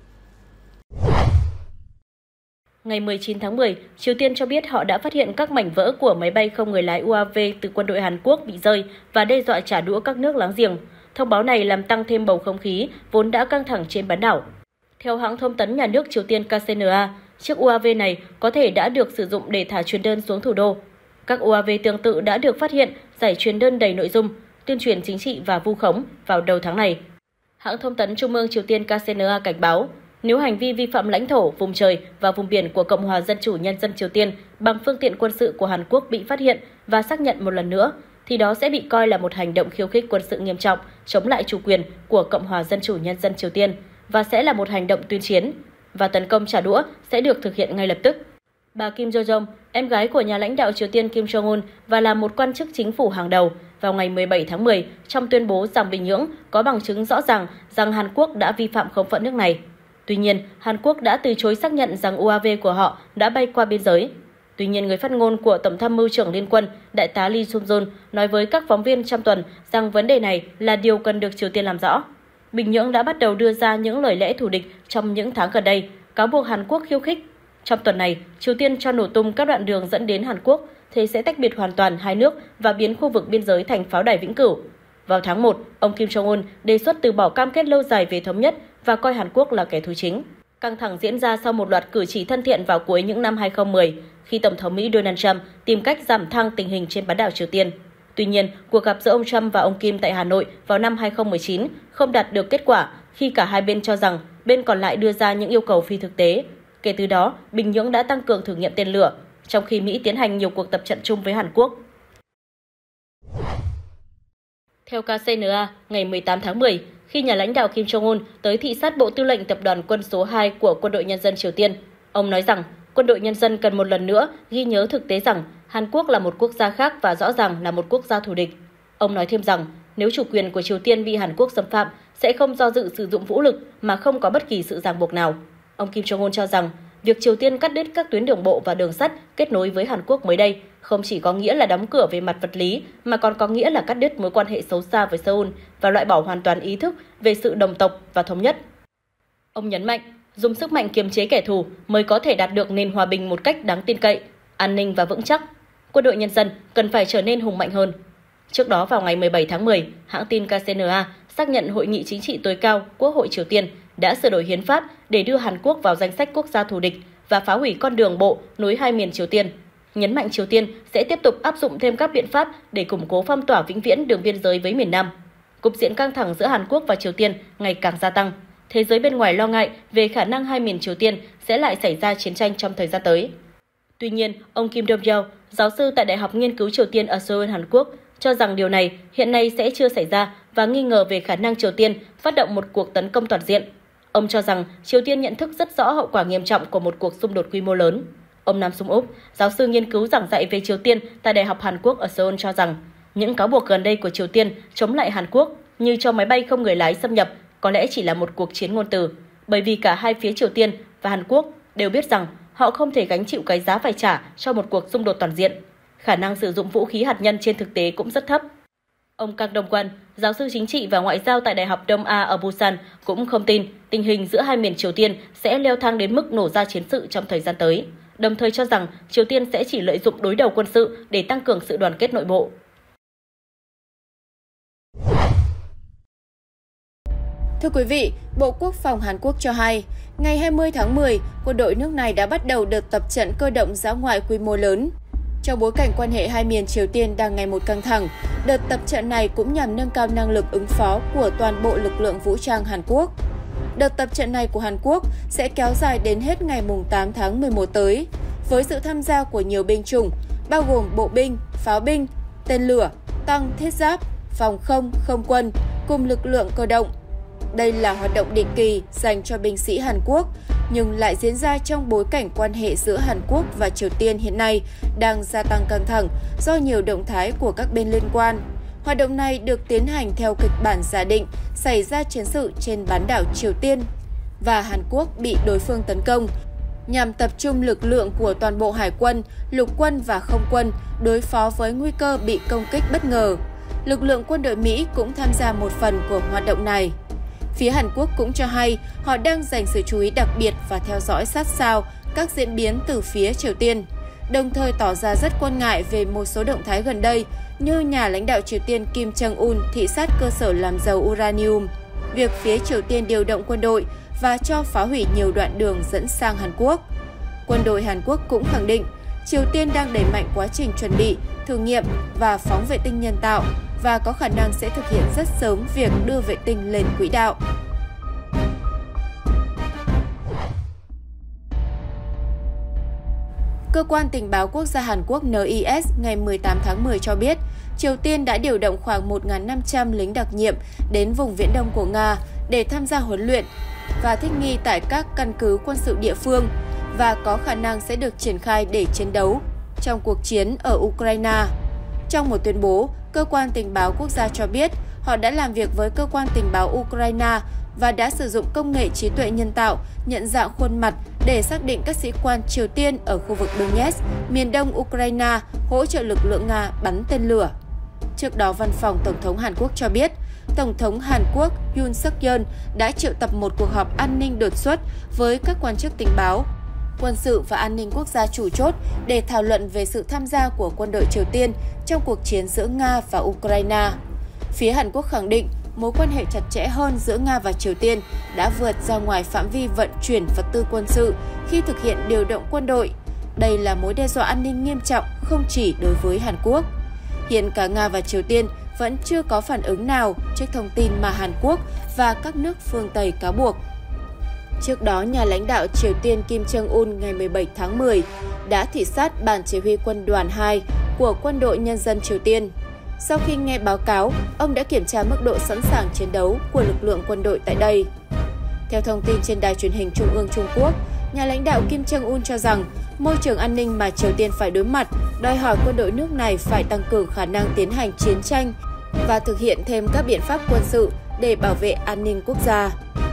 [SPEAKER 5] Ngày mười chín tháng mười, Triều Tiên cho biết họ đã phát hiện các mảnh vỡ của máy bay không người lái U A V từ quân đội Hàn Quốc bị rơi và đe dọa trả đũa các nước láng giềng. Thông báo này làm tăng thêm bầu không khí vốn đã căng thẳng trên bán đảo. Theo hãng thông tấn nhà nước Triều Tiên K C N A, chiếc u a vê này có thể đã được sử dụng để thả truyền đơn xuống thủ đô. Các u a vê tương tự đã được phát hiện giải truyền đơn đầy nội dung, tuyên truyền chính trị và vu khống vào đầu tháng này. Hãng thông tấn Trung ương Triều Tiên K C N A cảnh báo, nếu hành vi vi phạm lãnh thổ, vùng trời và vùng biển của Cộng hòa Dân chủ Nhân dân Triều Tiên bằng phương tiện quân sự của Hàn Quốc bị phát hiện và xác nhận một lần nữa, thì đó sẽ bị coi là một hành động khiêu khích quân sự nghiêm trọng chống lại chủ quyền của Cộng hòa Dân chủ Nhân dân Triều Tiên và sẽ là một hành động tuyên chiến, và tấn công trả đũa sẽ được thực hiện ngay lập tức. Bà Kim Jo-jong, em gái của nhà lãnh đạo Triều Tiên Kim Jong-un và là một quan chức chính phủ hàng đầu, vào ngày mười bảy tháng mười trong tuyên bố rằng Bình Nhưỡng có bằng chứng rõ ràng rằng Hàn Quốc đã vi phạm không phận nước này. Tuy nhiên, Hàn Quốc đã từ chối xác nhận rằng u a vê của họ đã bay qua biên giới. Tuy nhiên, người phát ngôn của Tổng tham mưu trưởng Liên quân, Đại tá Lee Sung-jun nói với các phóng viên trong tuần rằng vấn đề này là điều cần được Triều Tiên làm rõ. Bình Nhưỡng đã bắt đầu đưa ra những lời lẽ thù địch trong những tháng gần đây, cáo buộc Hàn Quốc khiêu khích. Trong tuần này, Triều Tiên cho nổ tung các đoạn đường dẫn đến Hàn Quốc, thế sẽ tách biệt hoàn toàn hai nước và biến khu vực biên giới thành pháo đài vĩnh cửu. Vào tháng một, ông Kim Jong-un đề xuất từ bỏ cam kết lâu dài về thống nhất và coi Hàn Quốc là kẻ thù chính. Căng thẳng diễn ra sau một loạt cử chỉ thân thiện vào cuối những năm hai không một không, khi Tổng thống Mỹ Donald Trump tìm cách giảm thăng tình hình trên bán đảo Triều Tiên. Tuy nhiên, cuộc gặp giữa ông Trump và ông Kim tại Hà Nội vào năm hai không một chín không đạt được kết quả khi cả hai bên cho rằng bên còn lại đưa ra những yêu cầu phi thực tế. Kể từ đó, Bình Nhưỡng đã tăng cường thử nghiệm tên lửa, trong khi Mỹ tiến hành nhiều cuộc tập trận chung với Hàn Quốc. Theo K C N A, ngày mười tám tháng mười, khi nhà lãnh đạo Kim Jong-un tới thị sát Bộ Tư lệnh Tập đoàn Quân số hai của Quân đội Nhân dân Triều Tiên, ông nói rằng Quân đội Nhân dân cần một lần nữa ghi nhớ thực tế rằng Hàn Quốc là một quốc gia khác và rõ ràng là một quốc gia thù địch. Ông nói thêm rằng nếu chủ quyền của Triều Tiên bị Hàn Quốc xâm phạm, sẽ không do dự sử dụng vũ lực mà không có bất kỳ sự ràng buộc nào. Ông Kim Jong-un cho rằng việc Triều Tiên cắt đứt các tuyến đường bộ và đường sắt kết nối với Hàn Quốc mới đây không chỉ có nghĩa là đóng cửa về mặt vật lý, mà còn có nghĩa là cắt đứt mối quan hệ xấu xa với Seoul và loại bỏ hoàn toàn ý thức về sự đồng tộc và thống nhất. Ông nhấn mạnh, dùng sức mạnh kiềm chế kẻ thù mới có thể đạt được nền hòa bình một cách đáng tin cậy, an ninh và vững chắc. Quân đội Nhân dân cần phải trở nên hùng mạnh hơn. Trước đó vào ngày mười bảy tháng mười, hãng tin K C N A xác nhận Hội nghị chính trị tối cao Quốc hội Triều Tiên đã sửa đổi hiến pháp để đưa Hàn Quốc vào danh sách quốc gia thù địch và phá hủy con đường bộ nối hai miền Triều Tiên. Nhấn mạnh Triều Tiên sẽ tiếp tục áp dụng thêm các biện pháp để củng cố phong tỏa vĩnh viễn đường biên giới với miền Nam. Cục diện căng thẳng giữa Hàn Quốc và Triều Tiên ngày càng gia tăng. Thế giới bên ngoài lo ngại về khả năng hai miền Triều Tiên sẽ lại xảy ra chiến tranh trong thời gian tới. Tuy nhiên, ông Kim Dong-yeol, giáo sư tại Đại học Nghiên cứu Triều Tiên ở Seoul, Hàn Quốc, cho rằng điều này hiện nay sẽ chưa xảy ra và nghi ngờ về khả năng Triều Tiên phát động một cuộc tấn công toàn diện. Ông cho rằng Triều Tiên nhận thức rất rõ hậu quả nghiêm trọng của một cuộc xung đột quy mô lớn. Ông Nam Sung-úc, giáo sư nghiên cứu giảng dạy về Triều Tiên tại Đại học Hàn Quốc ở Seoul cho rằng những cáo buộc gần đây của Triều Tiên chống lại Hàn Quốc như cho máy bay không người lái xâm nhập có lẽ chỉ là một cuộc chiến ngôn từ, bởi vì cả hai phía Triều Tiên và Hàn Quốc đều biết rằng họ không thể gánh chịu cái giá phải trả cho một cuộc xung đột toàn diện. Khả năng sử dụng vũ khí hạt nhân trên thực tế cũng rất thấp. Ông Kang Dong-kwon, giáo sư chính trị và ngoại giao tại Đại học Đông A ở Busan, cũng không tin tình hình giữa hai miền Triều Tiên sẽ leo thang đến mức nổ ra chiến sự trong thời gian tới, đồng thời cho rằng Triều Tiên sẽ chỉ lợi dụng đối đầu quân sự để tăng cường sự đoàn kết nội bộ.
[SPEAKER 3] Thưa quý vị, Bộ Quốc phòng Hàn Quốc cho hay, ngày hai mươi tháng mười, quân đội nước này đã bắt đầu đợt tập trận cơ động dã ngoại quy mô lớn. Trong bối cảnh quan hệ hai miền Triều Tiên đang ngày một căng thẳng, đợt tập trận này cũng nhằm nâng cao năng lực ứng phó của toàn bộ lực lượng vũ trang Hàn Quốc. Đợt tập trận này của Hàn Quốc sẽ kéo dài đến hết ngày tám tháng mười một tới, với sự tham gia của nhiều binh chủng, bao gồm bộ binh, pháo binh, tên lửa, tăng thiết giáp, phòng không, không quân, cùng lực lượng cơ động. Đây là hoạt động định kỳ dành cho binh sĩ Hàn Quốc, nhưng lại diễn ra trong bối cảnh quan hệ giữa Hàn Quốc và Triều Tiên hiện nay đang gia tăng căng thẳng do nhiều động thái của các bên liên quan. Hoạt động này được tiến hành theo kịch bản giả định xảy ra chiến sự trên bán đảo Triều Tiên và Hàn Quốc bị đối phương tấn công, nhằm tập trung lực lượng của toàn bộ hải quân, lục quân và không quân đối phó với nguy cơ bị công kích bất ngờ. Lực lượng quân đội Mỹ cũng tham gia một phần của hoạt động này. Phía Hàn Quốc cũng cho hay họ đang dành sự chú ý đặc biệt và theo dõi sát sao các diễn biến từ phía Triều Tiên. đồng thời tỏ ra rất quan ngại về một số động thái gần đây như nhà lãnh đạo Triều Tiên Kim Jong-un thị sát cơ sở làm giàu uranium, việc phía Triều Tiên điều động quân đội và cho phá hủy nhiều đoạn đường dẫn sang Hàn Quốc. Quân đội Hàn Quốc cũng khẳng định Triều Tiên đang đẩy mạnh quá trình chuẩn bị, thử nghiệm và phóng vệ tinh nhân tạo và có khả năng sẽ thực hiện rất sớm việc đưa vệ tinh lên quỹ đạo. Cơ quan tình báo quốc gia Hàn Quốc N I S ngày mười tám tháng mười cho biết, Triều Tiên đã điều động khoảng một nghìn năm trăm lính đặc nhiệm đến vùng Viễn Đông của Nga để tham gia huấn luyện và thích nghi tại các căn cứ quân sự địa phương và có khả năng sẽ được triển khai để chiến đấu trong cuộc chiến ở Ukraine. Trong một tuyên bố, Cơ quan tình báo quốc gia cho biết họ đã làm việc với Cơ quan tình báo Ukraine và đã sử dụng công nghệ trí tuệ nhân tạo nhận dạng khuôn mặt để xác định các sĩ quan Triều Tiên ở khu vực Donetsk, miền đông Ukraine, hỗ trợ lực lượng Nga bắn tên lửa. Trước đó, Văn phòng Tổng thống Hàn Quốc cho biết, Tổng thống Hàn Quốc Yoon suk yeol đã triệu tập một cuộc họp an ninh đột xuất với các quan chức tình báo, quân sự và an ninh quốc gia chủ chốt để thảo luận về sự tham gia của quân đội Triều Tiên trong cuộc chiến giữa Nga và Ukraine. Phía Hàn Quốc khẳng định mối quan hệ chặt chẽ hơn giữa Nga và Triều Tiên đã vượt ra ngoài phạm vi vận chuyển vật tư quân sự khi thực hiện điều động quân đội. Đây là mối đe dọa an ninh nghiêm trọng không chỉ đối với Hàn Quốc. Hiện cả Nga và Triều Tiên vẫn chưa có phản ứng nào trước thông tin mà Hàn Quốc và các nước phương Tây cáo buộc. Trước đó, nhà lãnh đạo Triều Tiên Kim Jong-un ngày mười bảy tháng mười đã thị sát Ban Chỉ huy quân đoàn hai của Quân đội Nhân dân Triều Tiên. Sau khi nghe báo cáo, ông đã kiểm tra mức độ sẵn sàng chiến đấu của lực lượng quân đội tại đây. Theo thông tin trên đài truyền hình Trung ương Trung Quốc, nhà lãnh đạo Kim Jong-un cho rằng môi trường an ninh mà Triều Tiên phải đối mặt đòi hỏi quân đội nước này phải tăng cường khả năng tiến hành chiến tranh và thực hiện thêm các biện pháp quân sự để bảo vệ an ninh quốc gia.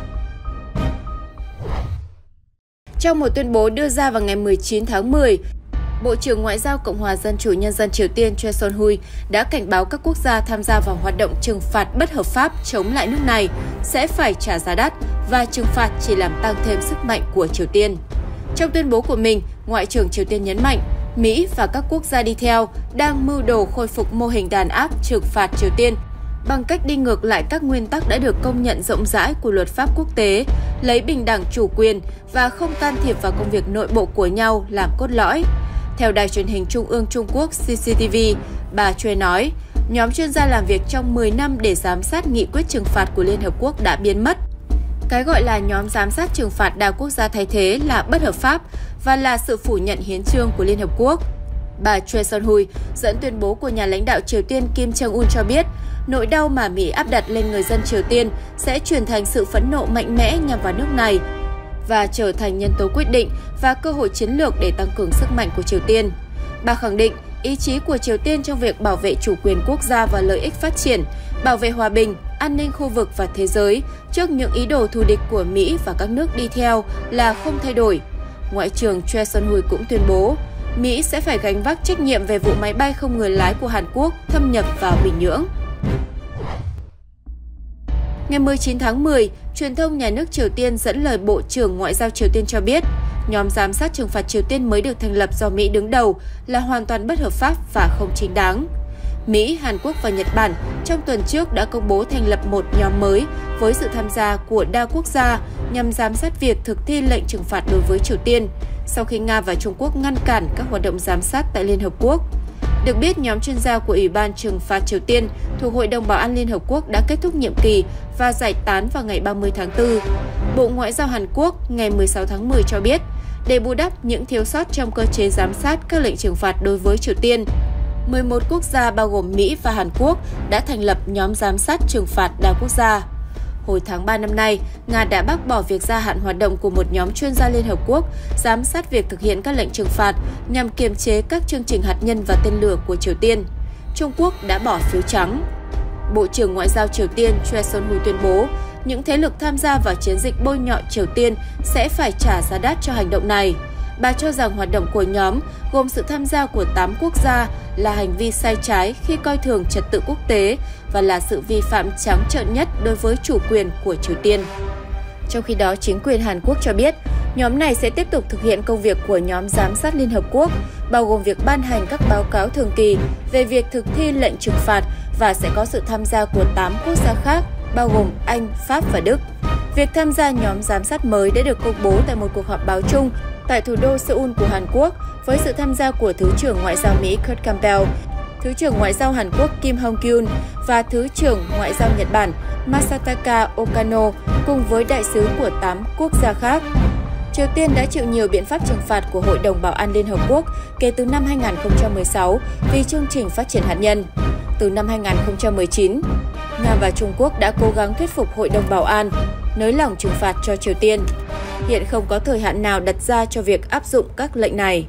[SPEAKER 3] Trong một tuyên bố đưa ra vào ngày mười chín tháng mười, Bộ trưởng Ngoại giao Cộng hòa Dân chủ Nhân dân Triều Tiên Choi Son-hui đã cảnh báo các quốc gia tham gia vào hoạt động trừng phạt bất hợp pháp chống lại nước này sẽ phải trả giá đắt và trừng phạt chỉ làm tăng thêm sức mạnh của Triều Tiên. Trong tuyên bố của mình, Ngoại trưởng Triều Tiên nhấn mạnh Mỹ và các quốc gia đi theo đang mưu đồ khôi phục mô hình đàn áp trừng phạt Triều Tiên bằng cách đi ngược lại các nguyên tắc đã được công nhận rộng rãi của luật pháp quốc tế, lấy bình đẳng chủ quyền và không can thiệp vào công việc nội bộ của nhau làm cốt lõi. Theo đài truyền hình Trung ương Trung Quốc C C T V, bà Choi nói, nhóm chuyên gia làm việc trong mười năm để giám sát nghị quyết trừng phạt của Liên Hợp Quốc đã biến mất. Cái gọi là nhóm giám sát trừng phạt đa quốc gia thay thế là bất hợp pháp và là sự phủ nhận hiến chương của Liên Hợp Quốc. Bà Choi Son-hui dẫn tuyên bố của nhà lãnh đạo Triều Tiên Kim Jong-un cho biết, nỗi đau mà Mỹ áp đặt lên người dân Triều Tiên sẽ chuyển thành sự phẫn nộ mạnh mẽ nhằm vào nước này và trở thành nhân tố quyết định và cơ hội chiến lược để tăng cường sức mạnh của Triều Tiên. Bà khẳng định ý chí của Triều Tiên trong việc bảo vệ chủ quyền quốc gia và lợi ích phát triển, bảo vệ hòa bình, an ninh khu vực và thế giới trước những ý đồ thù địch của Mỹ và các nước đi theo là không thay đổi. Ngoại trưởng Choi Son-hui cũng tuyên bố, Mỹ sẽ phải gánh vác trách nhiệm về vụ máy bay không người lái của Hàn Quốc thâm nhập vào Bình Nhưỡng. Ngày mười chín tháng mười, truyền thông nhà nước Triều Tiên dẫn lời Bộ trưởng Ngoại giao Triều Tiên cho biết, nhóm giám sát trừng phạt Triều Tiên mới được thành lập do Mỹ đứng đầu là hoàn toàn bất hợp pháp và không chính đáng. Mỹ, Hàn Quốc và Nhật Bản trong tuần trước đã công bố thành lập một nhóm mới với sự tham gia của đa quốc gia nhằm giám sát việc thực thi lệnh trừng phạt đối với Triều Tiên, sau khi Nga và Trung Quốc ngăn cản các hoạt động giám sát tại Liên Hợp Quốc. Được biết, nhóm chuyên gia của Ủy ban trừng phạt Triều Tiên thuộc Hội đồng Bảo an Liên Hợp Quốc đã kết thúc nhiệm kỳ và giải tán vào ngày ba mươi tháng tư. Bộ Ngoại giao Hàn Quốc ngày mười sáu tháng mười cho biết, để bù đắp những thiếu sót trong cơ chế giám sát các lệnh trừng phạt đối với Triều Tiên, mười một quốc gia bao gồm Mỹ và Hàn Quốc đã thành lập nhóm giám sát trừng phạt đa quốc gia. Hồi tháng ba năm nay, Nga đã bác bỏ việc gia hạn hoạt động của một nhóm chuyên gia Liên Hợp Quốc giám sát việc thực hiện các lệnh trừng phạt nhằm kiềm chế các chương trình hạt nhân và tên lửa của Triều Tiên. Trung Quốc đã bỏ phiếu trắng. Bộ trưởng Ngoại giao Triều Tiên Choi Son-hui tuyên bố, những thế lực tham gia vào chiến dịch bôi nhọ Triều Tiên sẽ phải trả giá đắt cho hành động này. Bà cho rằng hoạt động của nhóm, gồm sự tham gia của tám quốc gia, là hành vi sai trái khi coi thường trật tự quốc tế và là sự vi phạm trắng trợn nhất đối với chủ quyền của Triều Tiên. Trong khi đó, chính quyền Hàn Quốc cho biết, Nhóm này sẽ tiếp tục thực hiện công việc của nhóm giám sát Liên Hợp Quốc, bao gồm việc ban hành các báo cáo thường kỳ về việc thực thi lệnh trừng phạt và sẽ có sự tham gia của tám quốc gia khác, bao gồm Anh, Pháp và Đức. Việc tham gia nhóm giám sát mới đã được công bố tại một cuộc họp báo chung tại thủ đô Seoul của Hàn Quốc với sự tham gia của Thứ trưởng Ngoại giao Mỹ Kurt Campbell, Thứ trưởng Ngoại giao Hàn Quốc Kim Hong-kyun và Thứ trưởng Ngoại giao Nhật Bản Masataka Okano cùng với đại sứ của tám quốc gia khác. Triều Tiên đã chịu nhiều biện pháp trừng phạt của Hội đồng Bảo an Liên Hợp Quốc kể từ năm hai nghìn không trăm mười sáu vì chương trình phát triển hạt nhân. Từ năm hai nghìn không trăm mười chín, Nga và Trung Quốc đã cố gắng thuyết phục Hội đồng Bảo an nới lỏng trừng phạt cho Triều Tiên. Hiện không có thời hạn nào đặt ra cho việc áp dụng các lệnh này.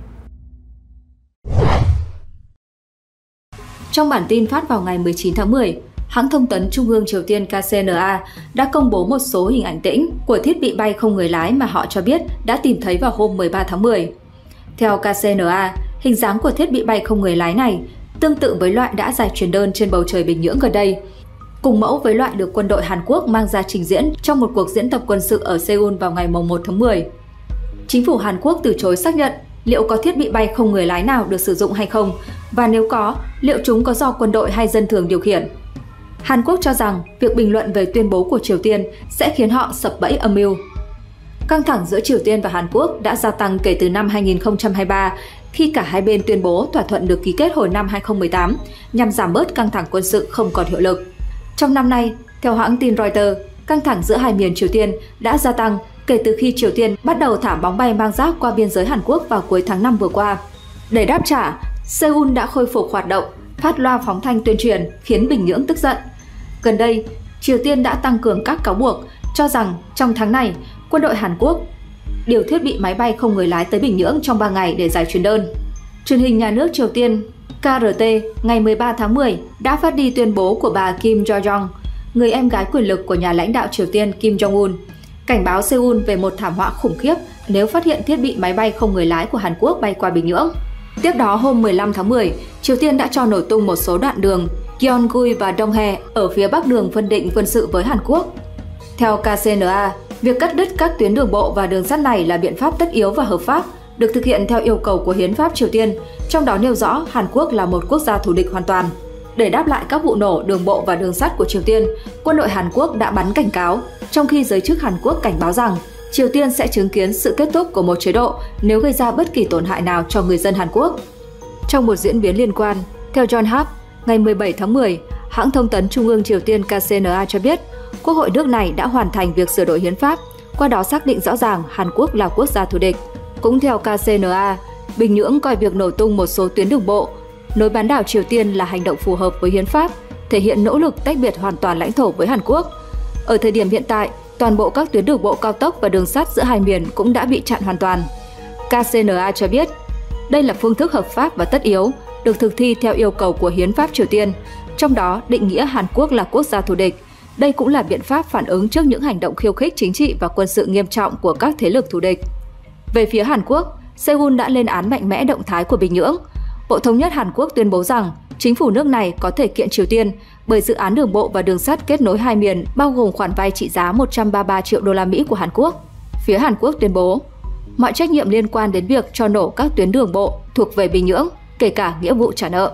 [SPEAKER 6] Trong bản tin phát vào ngày mười chín tháng mười, hãng thông tấn Trung ương Triều Tiên K C N A đã công bố một số hình ảnh tĩnh của thiết bị bay không người lái mà họ cho biết đã tìm thấy vào hôm mười ba tháng mười. Theo K C N A, hình dáng của thiết bị bay không người lái này tương tự với loại đã giải truyền đơn trên bầu trời Bình Nhưỡng gần đây, cùng mẫu với loại được quân đội Hàn Quốc mang ra trình diễn trong một cuộc diễn tập quân sự ở Seoul vào ngày mùng một tháng mười. Chính phủ Hàn Quốc từ chối xác nhận liệu có thiết bị bay không người lái nào được sử dụng hay không, và nếu có, liệu chúng có do quân đội hay dân thường điều khiển. Hàn Quốc cho rằng việc bình luận về tuyên bố của Triều Tiên sẽ khiến họ sập bẫy âm mưu. Căng thẳng giữa Triều Tiên và Hàn Quốc đã gia tăng kể từ năm hai nghìn không trăm hai mươi ba khi cả hai bên tuyên bố thỏa thuận được ký kết hồi năm hai nghìn không trăm mười tám nhằm giảm bớt căng thẳng quân sự không còn hiệu lực. Trong năm nay, theo hãng tin Reuters, căng thẳng giữa hai miền Triều Tiên đã gia tăng kể từ khi Triều Tiên bắt đầu thả bóng bay mang rác qua biên giới Hàn Quốc vào cuối tháng năm vừa qua. Để đáp trả, Seoul đã khôi phục hoạt động phát loa phóng thanh tuyên truyền khiến Bình Nhưỡng tức giận. Gần đây, Triều Tiên đã tăng cường các cáo buộc cho rằng trong tháng này, quân đội Hàn Quốc điều thiết bị máy bay không người lái tới Bình Nhưỡng trong ba ngày để giải truyền đơn. Truyền hình nhà nước Triều Tiên K R T ngày mười ba tháng mười đã phát đi tuyên bố của bà Kim Jo-jong, người em gái quyền lực của nhà lãnh đạo Triều Tiên Kim Jong-un, cảnh báo Seoul về một thảm họa khủng khiếp nếu phát hiện thiết bị máy bay không người lái của Hàn Quốc bay qua Bình Nhưỡng. Tiếp đó hôm mười lăm tháng mười, Triều Tiên đã cho nổ tung một số đoạn đường Gyeongui và Donghae ở phía bắc đường phân định quân sự với Hàn Quốc. Theo K C N A, việc cắt đứt các tuyến đường bộ và đường sắt này là biện pháp tất yếu và hợp pháp, được thực hiện theo yêu cầu của Hiến pháp Triều Tiên, trong đó nêu rõ Hàn Quốc là một quốc gia thù địch hoàn toàn. Để đáp lại các vụ nổ đường bộ và đường sắt của Triều Tiên, quân đội Hàn Quốc đã bắn cảnh cáo, trong khi giới chức Hàn Quốc cảnh báo rằng Triều Tiên sẽ chứng kiến sự kết thúc của một chế độ nếu gây ra bất kỳ tổn hại nào cho người dân Hàn Quốc. Trong một diễn biến liên quan, theo John Hap, ngày mười bảy tháng mười, hãng thông tấn Trung ương Triều Tiên K C N A cho biết Quốc hội nước này đã hoàn thành việc sửa đổi hiến pháp, qua đó xác định rõ ràng Hàn Quốc là quốc gia thù địch. Cũng theo K C N A, Bình Nhưỡng coi việc nổ tung một số tuyến đường bộ nối bán đảo Triều Tiên là hành động phù hợp với hiến pháp, thể hiện nỗ lực tách biệt hoàn toàn lãnh thổ với Hàn Quốc. Ở thời điểm hiện tại, toàn bộ các tuyến đường bộ cao tốc và đường sắt giữa hai miền cũng đã bị chặn hoàn toàn. K C N A cho biết, đây là phương thức hợp pháp và tất yếu, được thực thi theo yêu cầu của Hiến pháp Triều Tiên, trong đó định nghĩa Hàn Quốc là quốc gia thù địch. Đây cũng là biện pháp phản ứng trước những hành động khiêu khích chính trị và quân sự nghiêm trọng của các thế lực thù địch. Về phía Hàn Quốc, Seoul đã lên án mạnh mẽ động thái của Bình Nhưỡng. Bộ Thống nhất Hàn Quốc tuyên bố rằng chính phủ nước này có thể kiện Triều Tiên bởi dự án đường bộ và đường sắt kết nối hai miền, bao gồm khoản vay trị giá một trăm ba mươi ba triệu đô la Mỹ của Hàn Quốc. Phía Hàn Quốc tuyên bố, mọi trách nhiệm liên quan đến việc cho nổ các tuyến đường bộ thuộc về Bình Nhưỡng, kể cả nghĩa vụ trả nợ.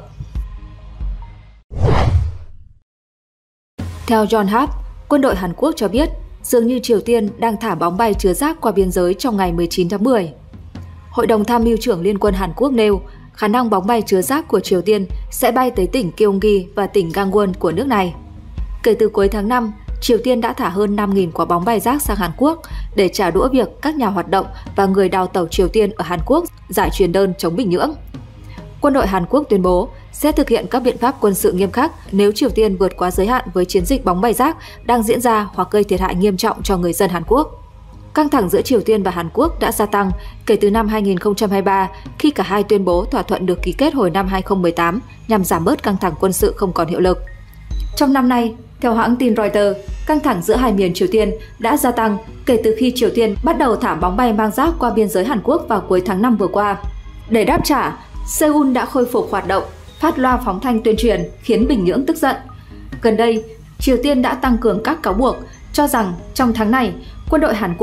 [SPEAKER 6] Theo John Hap, quân đội Hàn Quốc cho biết dường như Triều Tiên đang thả bóng bay chứa rác qua biên giới trong ngày mười chín tháng mười. Hội đồng tham mưu trưởng Liên quân Hàn Quốc nêu khả năng bóng bay chứa rác của Triều Tiên sẽ bay tới tỉnh Gyeonggi và tỉnh Gangwon của nước này. Kể từ cuối tháng năm, Triều Tiên đã thả hơn năm nghìn quả bóng bay rác sang Hàn Quốc để trả đũa việc các nhà hoạt động và người đào tẩu Triều Tiên ở Hàn Quốc giải truyền đơn chống Bình Nhưỡng. Quân đội Hàn Quốc tuyên bố sẽ thực hiện các biện pháp quân sự nghiêm khắc nếu Triều Tiên vượt quá giới hạn với chiến dịch bóng bay rác đang diễn ra hoặc gây thiệt hại nghiêm trọng cho người dân Hàn Quốc. Căng thẳng giữa Triều Tiên và Hàn Quốc đã gia tăng kể từ năm hai nghìn không trăm hai mươi ba khi cả hai tuyên bố thỏa thuận được ký kết hồi năm hai nghìn không trăm mười tám nhằm giảm bớt căng thẳng quân sự không còn hiệu lực. Trong năm nay, theo hãng tin Reuters, căng thẳng giữa hai miền Triều Tiên đã gia tăng kể từ khi Triều Tiên bắt đầu thả bóng bay mang rác qua biên giới Hàn Quốc vào cuối tháng năm vừa qua. Để đáp trả, Seoul đã khôi phục hoạt động phát loa phóng thanh tuyên truyền khiến Bình Nhưỡng tức giận. Gần đây, Triều Tiên đã tăng cường các cáo buộc cho rằng trong tháng này, quân đội Hàn Quốc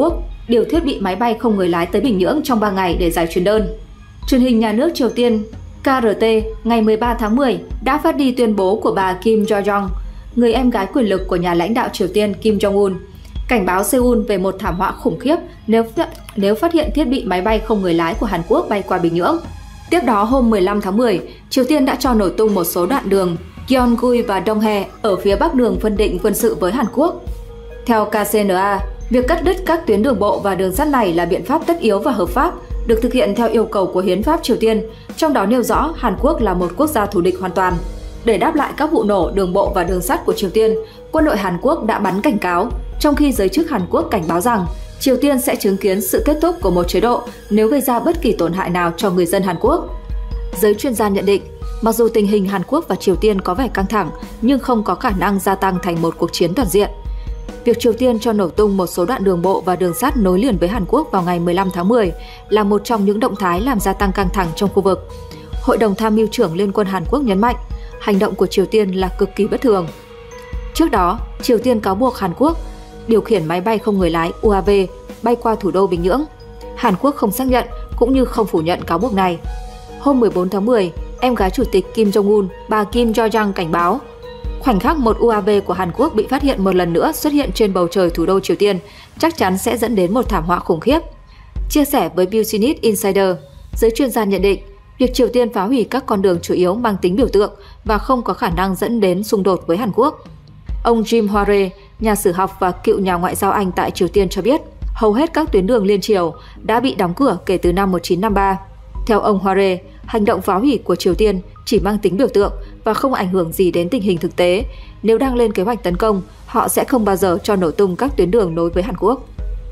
[SPEAKER 6] điều thiết bị máy bay không người lái tới Bình Nhưỡng trong ba ngày để giải truyền đơn. Truyền hình nhà nước Triều Tiên K R T ngày mười ba tháng mười đã phát đi tuyên bố của bà Kim Jo-jong, người em gái quyền lực của nhà lãnh đạo Triều Tiên Kim Jong-un, cảnh báo Seoul về một thảm họa khủng khiếp nếu nếu phát hiện thiết bị máy bay không người lái của Hàn Quốc bay qua Bình Nhưỡng. Tiếp đó hôm mười lăm tháng mười, Triều Tiên đã cho nổ tung một số đoạn đường Gyeongui và Donghae ở phía bắc đường phân định quân sự với Hàn Quốc. Theo K C N A, việc cắt đứt các tuyến đường bộ và đường sắt này là biện pháp tất yếu và hợp pháp, được thực hiện theo yêu cầu của Hiến pháp Triều Tiên, trong đó nêu rõ Hàn Quốc là một quốc gia thù địch hoàn toàn. Để đáp lại các vụ nổ đường bộ và đường sắt của Triều Tiên, quân đội Hàn Quốc đã bắn cảnh cáo, trong khi giới chức Hàn Quốc cảnh báo rằng Triều Tiên sẽ chứng kiến sự kết thúc của một chế độ nếu gây ra bất kỳ tổn hại nào cho người dân Hàn Quốc. Giới chuyên gia nhận định, mặc dù tình hình Hàn Quốc và Triều Tiên có vẻ căng thẳng, nhưng không có khả năng gia tăng thành một cuộc chiến toàn diện. Việc Triều Tiên cho nổ tung một số đoạn đường bộ và đường sắt nối liền với Hàn Quốc vào ngày mười lăm tháng mười là một trong những động thái làm gia tăng căng thẳng trong khu vực. Hội đồng Tham mưu trưởng Liên quân Hàn Quốc nhấn mạnh, hành động của Triều Tiên là cực kỳ bất thường. Trước đó, Triều Tiên cáo buộc Hàn Quốc điều khiển máy bay không người lái U A V bay qua thủ đô Bình Nhưỡng. Hàn Quốc không xác nhận cũng như không phủ nhận cáo buộc này. Hôm mười bốn tháng mười, em gái chủ tịch Kim Jong-un, bà Kim Jo-jong cảnh báo, khoảnh khắc một U A V của Hàn Quốc bị phát hiện một lần nữa xuất hiện trên bầu trời thủ đô Triều Tiên chắc chắn sẽ dẫn đến một thảm họa khủng khiếp. Chia sẻ với Business Insider, giới chuyên gia nhận định, việc Triều Tiên phá hủy các con đường chủ yếu mang tính biểu tượng và không có khả năng dẫn đến xung đột với Hàn Quốc. Ông Jim Hoare, nhà sử học và cựu nhà ngoại giao Anh tại Triều Tiên cho biết, hầu hết các tuyến đường liên triều đã bị đóng cửa kể từ năm một nghìn chín trăm năm mươi ba. Theo ông Hoare, hành động phá hủy của Triều Tiên chỉ mang tính biểu tượng và không ảnh hưởng gì đến tình hình thực tế. Nếu đang lên kế hoạch tấn công, họ sẽ không bao giờ cho nổ tung các tuyến đường nối với Hàn Quốc.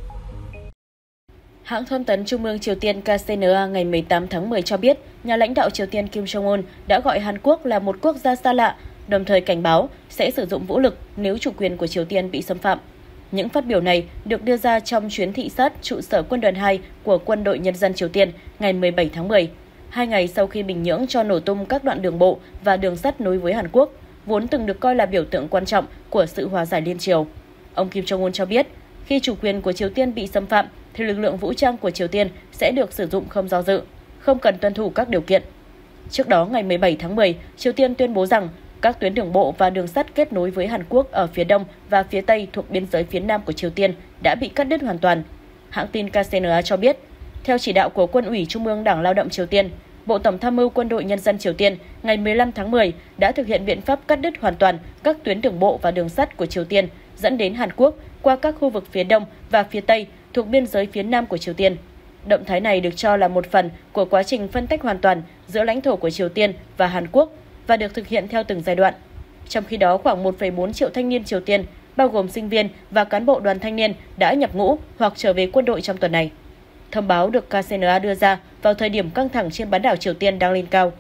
[SPEAKER 5] Hãng thông tấn Trung ương Triều Tiên K C N A ngày mười tám tháng mười cho biết, nhà lãnh đạo Triều Tiên Kim Jong-un đã gọi Hàn Quốc là một quốc gia xa lạ, đồng thời cảnh báo sẽ sử dụng vũ lực nếu chủ quyền của Triều Tiên bị xâm phạm. Những phát biểu này được đưa ra trong chuyến thị sát trụ sở quân đoàn hai của Quân đội Nhân dân Triều Tiên ngày mười bảy tháng mười, hai ngày sau khi Bình Nhưỡng cho nổ tung các đoạn đường bộ và đường sắt nối với Hàn Quốc, vốn từng được coi là biểu tượng quan trọng của sự hòa giải liên triều. Ông Kim Jong-un cho biết, khi chủ quyền của Triều Tiên bị xâm phạm, thì lực lượng vũ trang của Triều Tiên sẽ được sử dụng không do dự, không cần tuân thủ các điều kiện. Trước đó, ngày mười bảy tháng mười, Triều Tiên tuyên bố rằng các tuyến đường bộ và đường sắt kết nối với Hàn Quốc ở phía đông và phía tây thuộc biên giới phía nam của Triều Tiên đã bị cắt đứt hoàn toàn. Hãng tin K C N A cho biết, theo chỉ đạo của Quân ủy Trung ương Đảng Lao động Triều Tiên, Bộ Tổng tham mưu Quân đội Nhân dân Triều Tiên ngày mười lăm tháng mười đã thực hiện biện pháp cắt đứt hoàn toàn các tuyến đường bộ và đường sắt của Triều Tiên dẫn đến Hàn Quốc qua các khu vực phía đông và phía tây thuộc biên giới phía nam của Triều Tiên. Động thái này được cho là một phần của quá trình phân tách hoàn toàn giữa lãnh thổ của Triều Tiên và Hàn Quốc và được thực hiện theo từng giai đoạn. Trong khi đó, khoảng một phẩy bốn triệu thanh niên Triều Tiên, bao gồm sinh viên và cán bộ đoàn thanh niên đã nhập ngũ hoặc trở về quân đội trong tuần này. Thông báo được K C N A đưa ra vào thời điểm căng thẳng trên bán đảo Triều Tiên đang lên cao.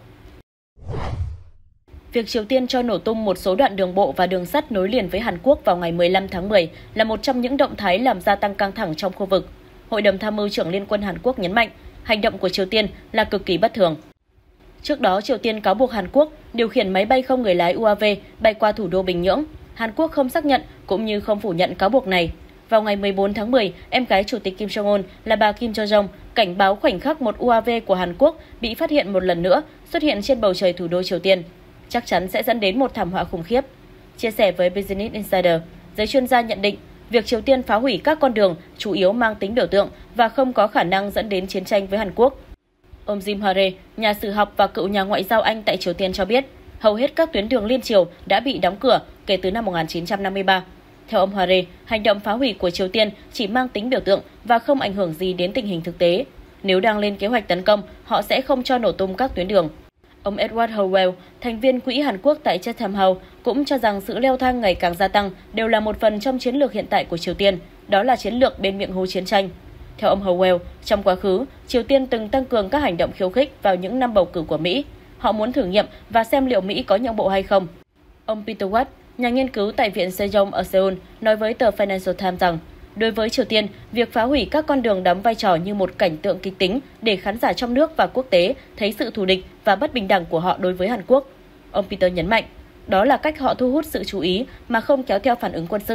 [SPEAKER 5] Việc Triều Tiên cho nổ tung một số đoạn đường bộ và đường sắt nối liền với Hàn Quốc vào ngày mười lăm tháng mười là một trong những động thái làm gia tăng căng thẳng trong khu vực. Hội đồng Tham mưu trưởng Liên quân Hàn Quốc nhấn mạnh, hành động của Triều Tiên là cực kỳ bất thường. Trước đó, Triều Tiên cáo buộc Hàn Quốc điều khiển máy bay không người lái U A V bay qua thủ đô Bình Nhưỡng. Hàn Quốc không xác nhận cũng như không phủ nhận cáo buộc này. Vào ngày mười bốn tháng mười, em gái Chủ tịch Kim Jong-un là bà Kim Jo-jong cảnh báo khoảnh khắc một U A V của Hàn Quốc bị phát hiện một lần nữa xuất hiện trên bầu trời thủ đô Triều Tiên, chắc chắn sẽ dẫn đến một thảm họa khủng khiếp. Chia sẻ với Business Insider, giới chuyên gia nhận định việc Triều Tiên phá hủy các con đường chủ yếu mang tính biểu tượng và không có khả năng dẫn đến chiến tranh với Hàn Quốc. Ông Jim Hoare, nhà sử học và cựu nhà ngoại giao Anh tại Triều Tiên cho biết, hầu hết các tuyến đường liên triều đã bị đóng cửa kể từ năm một nghìn chín trăm năm mươi ba. Theo ông Hoare, hành động phá hủy của Triều Tiên chỉ mang tính biểu tượng và không ảnh hưởng gì đến tình hình thực tế. Nếu đang lên kế hoạch tấn công, họ sẽ không cho nổ tung các tuyến đường. Ông Edward Howell, thành viên quỹ Hàn Quốc tại Chatham House, cũng cho rằng sự leo thang ngày càng gia tăng đều là một phần trong chiến lược hiện tại của Triều Tiên, đó là chiến lược bên miệng hố chiến tranh. Theo ông Howell, trong quá khứ, Triều Tiên từng tăng cường các hành động khiêu khích vào những năm bầu cử của Mỹ. Họ muốn thử nghiệm và xem liệu Mỹ có nhượng bộ hay không. Ông Peter Watt, nhà nghiên cứu tại Viện Sejong ở Seoul, nói với tờ Financial Times rằng, đối với Triều Tiên, việc phá hủy các con đường đóng vai trò như một cảnh tượng kịch tính để khán giả trong nước và quốc tế thấy sự thù địch và bất bình đẳng của họ đối với Hàn Quốc. Ông Peter nhấn mạnh, đó là cách họ thu hút sự chú ý mà không kéo theo phản ứng quân sự.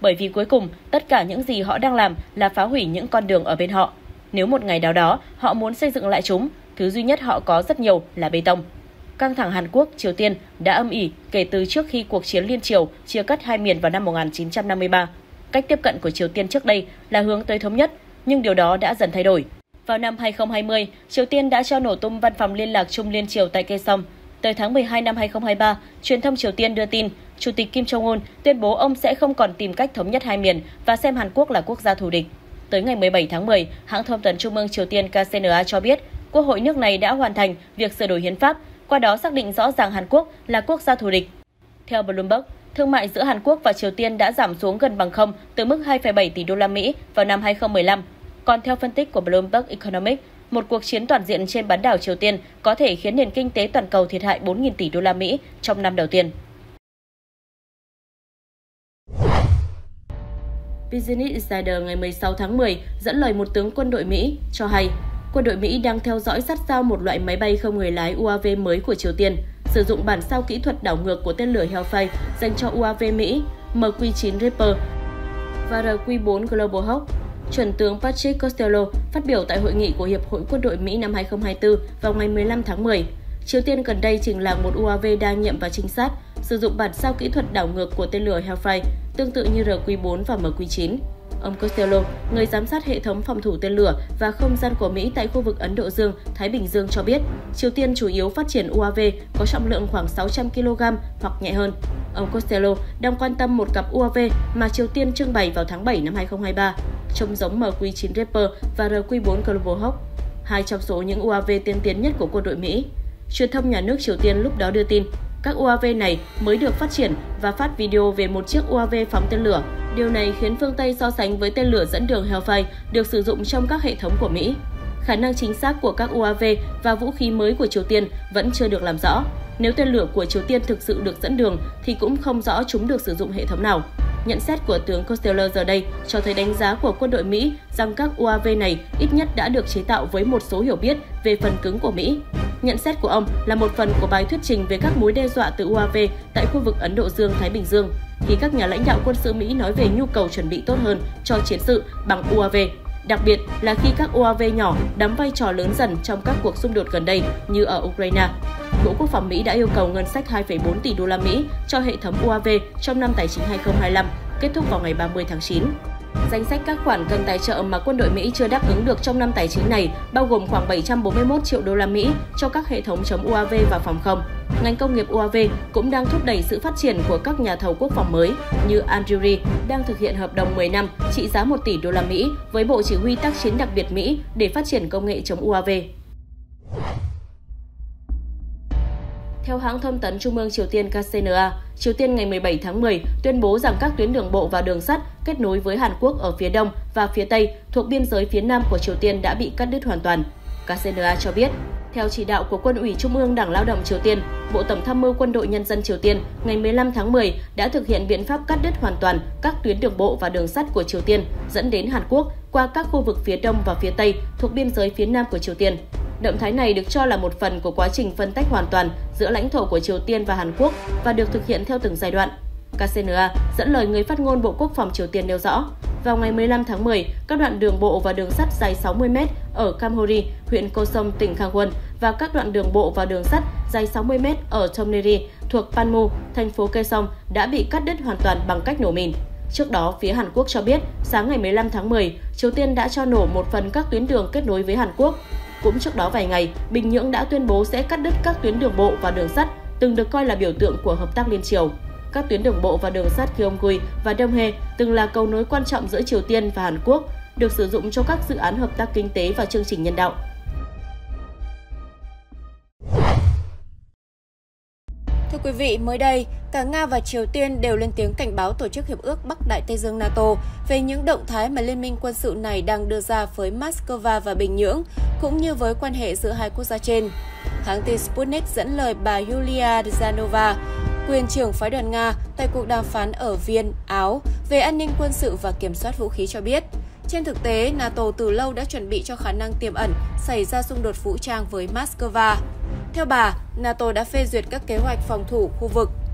[SPEAKER 5] bởi vì cuối cùng tất cả những gì họ đang làm là phá hủy những con đường ở bên họ. Nếu một ngày nào đó họ muốn xây dựng lại chúng, thứ duy nhất họ có rất nhiều là bê tông. Căng thẳng Hàn Quốc, Triều Tiên đã âm ỉ kể từ trước khi cuộc chiến liên Triều chia cắt hai miền vào năm một nghìn chín trăm năm mươi ba. Cách tiếp cận của Triều Tiên trước đây là hướng tới thống nhất, nhưng điều đó đã dần thay đổi. Vào năm hai không hai không, Triều Tiên đã cho nổ tung văn phòng liên lạc chung liên Triều tại Kaesong. Tới tháng mười hai năm hai không hai ba, truyền thông Triều Tiên đưa tin, Chủ tịch Kim Jong-un tuyên bố ông sẽ không còn tìm cách thống nhất hai miền và xem Hàn Quốc là quốc gia thù địch. Tới ngày mười bảy tháng mười, hãng thông tấn Trung ương Triều Tiên K C N A cho biết, Quốc hội nước này đã hoàn thành việc sửa đổi hiến pháp, qua đó xác định rõ ràng Hàn Quốc là quốc gia thù địch. Theo Bloomberg, thương mại giữa Hàn Quốc và Triều Tiên đã giảm xuống gần bằng không từ mức hai phẩy bảy tỷ đô la Mỹ vào năm hai không một lăm. Còn theo phân tích của Bloomberg Economics, một cuộc chiến toàn diện trên bán đảo Triều Tiên có thể khiến nền kinh tế toàn cầu thiệt hại bốn nghìn tỷ đô la Mỹ trong năm đầu tiên. Business Insider ngày mười sáu tháng mười dẫn lời một tướng quân đội Mỹ cho hay, quân đội Mỹ đang theo dõi sát sao một loại máy bay không người lái U A V mới của Triều Tiên, sử dụng bản sao kỹ thuật đảo ngược của tên lửa Hellfire dành cho U A V Mỹ M Q chín Reaper và R Q bốn Global Hawk. Chuẩn tướng Patrick Costello phát biểu tại hội nghị của Hiệp hội Quân đội Mỹ năm hai không hai tư vào ngày mười lăm tháng mười. Triều Tiên gần đây trình làng một U A V đa nhiệm và trinh sát, sử dụng bản sao kỹ thuật đảo ngược của tên lửa Hellfire, tương tự như R Q bốn và M Q chín. Ông Costello, người giám sát hệ thống phòng thủ tên lửa và không gian của Mỹ tại khu vực Ấn Độ Dương, Thái Bình Dương cho biết, Triều Tiên chủ yếu phát triển U A V có trọng lượng khoảng sáu trăm ki lô gam hoặc nhẹ hơn. Ông Costello đang quan tâm một cặp U A V mà Triều Tiên trưng bày vào tháng bảy năm hai không hai ba, trông giống M Q chín Reaper và R Q bốn Global Hawk, hai trong số những U A V tiên tiến nhất của quân đội Mỹ. Truyền thông nhà nước Triều Tiên lúc đó đưa tin, các U A V này mới được phát triển và phát video về một chiếc U A V phóng tên lửa. Điều này khiến phương Tây so sánh với tên lửa dẫn đường Hellfire được sử dụng trong các hệ thống của Mỹ. Khả năng chính xác của các U A V và vũ khí mới của Triều Tiên vẫn chưa được làm rõ. Nếu tên lửa của Triều Tiên thực sự được dẫn đường thì cũng không rõ chúng được sử dụng hệ thống nào. Nhận xét của tướng Costello giờ đây cho thấy đánh giá của quân đội Mỹ rằng các U A V này ít nhất đã được chế tạo với một số hiểu biết về phần cứng của Mỹ. Nhận xét của ông là một phần của bài thuyết trình về các mối đe dọa từ U A V tại khu vực Ấn Độ Dương-Thái Bình Dương, khi các nhà lãnh đạo quân sự Mỹ nói về nhu cầu chuẩn bị tốt hơn cho chiến sự bằng U A V, đặc biệt là khi các U A V nhỏ đóng vai trò lớn dần trong các cuộc xung đột gần đây như ở Ukraine. Bộ Quốc phòng Mỹ đã yêu cầu ngân sách hai phẩy bốn tỷ đô la Mỹ cho hệ thống U A V trong năm tài chính hai không hai lăm, kết thúc vào ngày ba mươi tháng chín. Danh sách các khoản cần tài trợ mà quân đội Mỹ chưa đáp ứng được trong năm tài chính này bao gồm khoảng bảy trăm bốn mươi mốt triệu đô la Mỹ cho các hệ thống chống U A V và phòng không. Ngành công nghiệp U A V cũng đang thúc đẩy sự phát triển của các nhà thầu quốc phòng mới như Anduril đang thực hiện hợp đồng mười năm trị giá một tỷ đô la Mỹ với Bộ Chỉ huy tác chiến đặc biệt Mỹ để phát triển công nghệ chống U A V. Theo hãng thông tấn Trung ương Triều Tiên K C N A, Triều Tiên ngày mười bảy tháng mười tuyên bố rằng các tuyến đường bộ và đường sắt kết nối với Hàn Quốc ở phía đông và phía tây thuộc biên giới phía nam của Triều Tiên đã bị cắt đứt hoàn toàn. K C N A cho biết, theo chỉ đạo của Quân ủy Trung ương Đảng Lao động Triều Tiên, Bộ Tổng tham mưu Quân đội Nhân dân Triều Tiên ngày mười lăm tháng mười đã thực hiện biện pháp cắt đứt hoàn toàn các tuyến đường bộ và đường sắt của Triều Tiên dẫn đến Hàn Quốc qua các khu vực phía đông và phía tây thuộc biên giới phía nam của Triều Tiên. Động thái này được cho là một phần của quá trình phân tách hoàn toàn giữa lãnh thổ của Triều Tiên và Hàn Quốc và được thực hiện theo từng giai đoạn. K C N A dẫn lời người phát ngôn Bộ Quốc phòng Triều Tiên nêu rõ, vào ngày mười lăm tháng mười, các đoạn đường bộ và đường sắt dài sáu mươi mét ở Kamhori, huyện Kosom, tỉnh Gangwon và các đoạn đường bộ và đường sắt dài sáu mươi mét ở Tomneri thuộc Panmu, thành phố Kaesong đã bị cắt đứt hoàn toàn bằng cách nổ mìn. Trước đó, phía Hàn Quốc cho biết, sáng ngày mười lăm tháng mười, Triều Tiên đã cho nổ một phần các tuyến đường kết nối với Hàn Quốc. Cũng trước đó vài ngày, Bình Nhưỡng đã tuyên bố sẽ cắt đứt các tuyến đường bộ và đường sắt từng được coi là biểu tượng của hợp tác liên Triều. Các tuyến đường bộ và đường sắt Gyeonggi và Donghae từng là cầu nối quan trọng giữa Triều Tiên và Hàn Quốc, được sử dụng cho các dự án hợp tác kinh tế và chương trình nhân đạo.
[SPEAKER 3] Thưa quý vị, mới đây, cả Nga và Triều Tiên đều lên tiếng cảnh báo Tổ chức Hiệp ước Bắc Đại Tây Dương NATO về những động thái mà liên minh quân sự này đang đưa ra với Moscow và Bình Nhưỡng, cũng như với quan hệ giữa hai quốc gia trên. Hãng tin Sputnik dẫn lời bà Yulia Zanova, quyền trưởng phái đoàn Nga tại cuộc đàm phán ở Viên, Áo về an ninh quân sự và kiểm soát vũ khí cho biết, trên thực tế, NATO từ lâu đã chuẩn bị cho khả năng tiềm ẩn xảy ra xung đột vũ trang với Moscow. Theo bà, NATO đã phê duyệt các kế hoạch phòng thủ khu vực,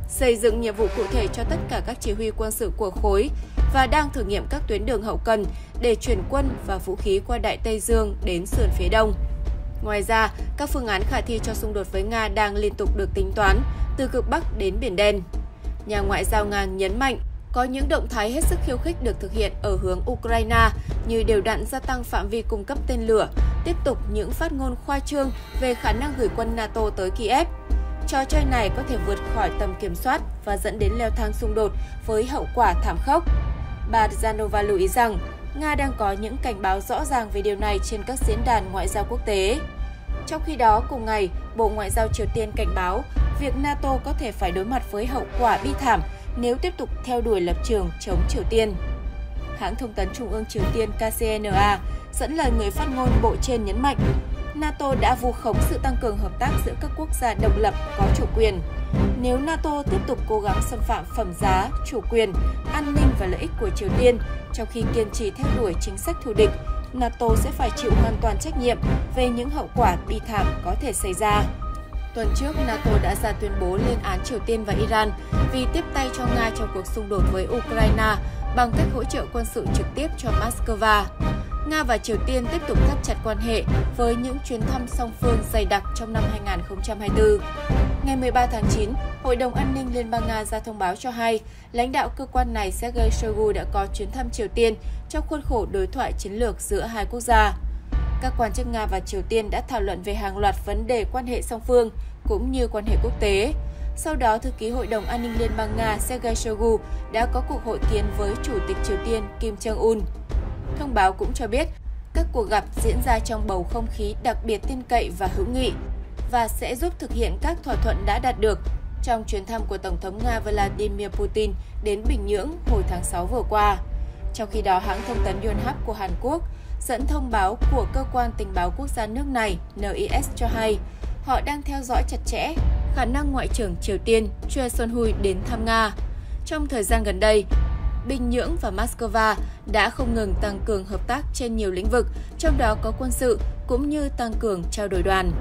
[SPEAKER 3] xây dựng nhiệm vụ cụ thể cho tất cả các chỉ huy quân sự của khối và đang thử nghiệm các tuyến đường hậu cần để chuyển quân và vũ khí qua Đại Tây Dương đến sườn phía đông. Ngoài ra, các phương án khả thi cho xung đột với Nga đang liên tục được tính toán, từ cực Bắc đến Biển Đen. Nhà ngoại giao Nga nhấn mạnh, có những động thái hết sức khiêu khích được thực hiện ở hướng Ukraine như đều đặn gia tăng phạm vi cung cấp tên lửa, tiếp tục những phát ngôn khoa trương về khả năng gửi quân NATO tới Kiev. Trò chơi này có thể vượt khỏi tầm kiểm soát và dẫn đến leo thang xung đột với hậu quả thảm khốc. Bà Zanova lưu ý rằng, Nga đang có những cảnh báo rõ ràng về điều này trên các diễn đàn ngoại giao quốc tế. Trong khi đó, cùng ngày, Bộ Ngoại giao Triều Tiên cảnh báo việc NATO có thể phải đối mặt với hậu quả bi thảm nếu tiếp tục theo đuổi lập trường chống Triều Tiên. Hãng thông tấn Trung ương Triều Tiên K C N A dẫn lời người phát ngôn bộ trên nhấn mạnh, NATO đã vu khống sự tăng cường hợp tác giữa các quốc gia độc lập có chủ quyền. Nếu NATO tiếp tục cố gắng xâm phạm phẩm giá, chủ quyền, an ninh và lợi ích của Triều Tiên, trong khi kiên trì theo đuổi chính sách thù địch, NATO sẽ phải chịu hoàn toàn trách nhiệm về những hậu quả bi thảm có thể xảy ra. Tuần trước, NATO đã ra tuyên bố lên án Triều Tiên và Iran vì tiếp tay cho Nga trong cuộc xung đột với Ukraine bằng cách hỗ trợ quân sự trực tiếp cho Moscow. Nga và Triều Tiên tiếp tục thắt chặt quan hệ với những chuyến thăm song phương dày đặc trong năm hai nghìn không trăm hai mươi tư. Ngày mười ba tháng chín, Hội đồng An ninh Liên bang Nga ra thông báo cho hay lãnh đạo cơ quan này Sergei Shoigu đã có chuyến thăm Triều Tiên trong khuôn khổ đối thoại chiến lược giữa hai quốc gia. Các quan chức Nga và Triều Tiên đã thảo luận về hàng loạt vấn đề quan hệ song phương cũng như quan hệ quốc tế. Sau đó, thư ký Hội đồng An ninh Liên bang Nga Sergei Shoigu đã có cuộc hội kiến với Chủ tịch Triều Tiên Kim Jong-un. Thông báo cũng cho biết, các cuộc gặp diễn ra trong bầu không khí đặc biệt tin cậy và hữu nghị và sẽ giúp thực hiện các thỏa thuận đã đạt được trong chuyến thăm của Tổng thống Nga Vladimir Putin đến Bình Nhưỡng hồi tháng sáu vừa qua. Trong khi đó, hãng thông tấn Yonhap của Hàn Quốc dẫn thông báo của Cơ quan Tình báo Quốc gia nước này N I S cho hay họ đang theo dõi chặt chẽ khả năng Ngoại trưởng Triều Tiên Choi Son-hui đến thăm Nga. Trong thời gian gần đây, Bình Nhưỡng và Moscow đã không ngừng tăng cường hợp tác trên nhiều lĩnh vực, trong đó có quân sự cũng như tăng cường trao đổi đoàn.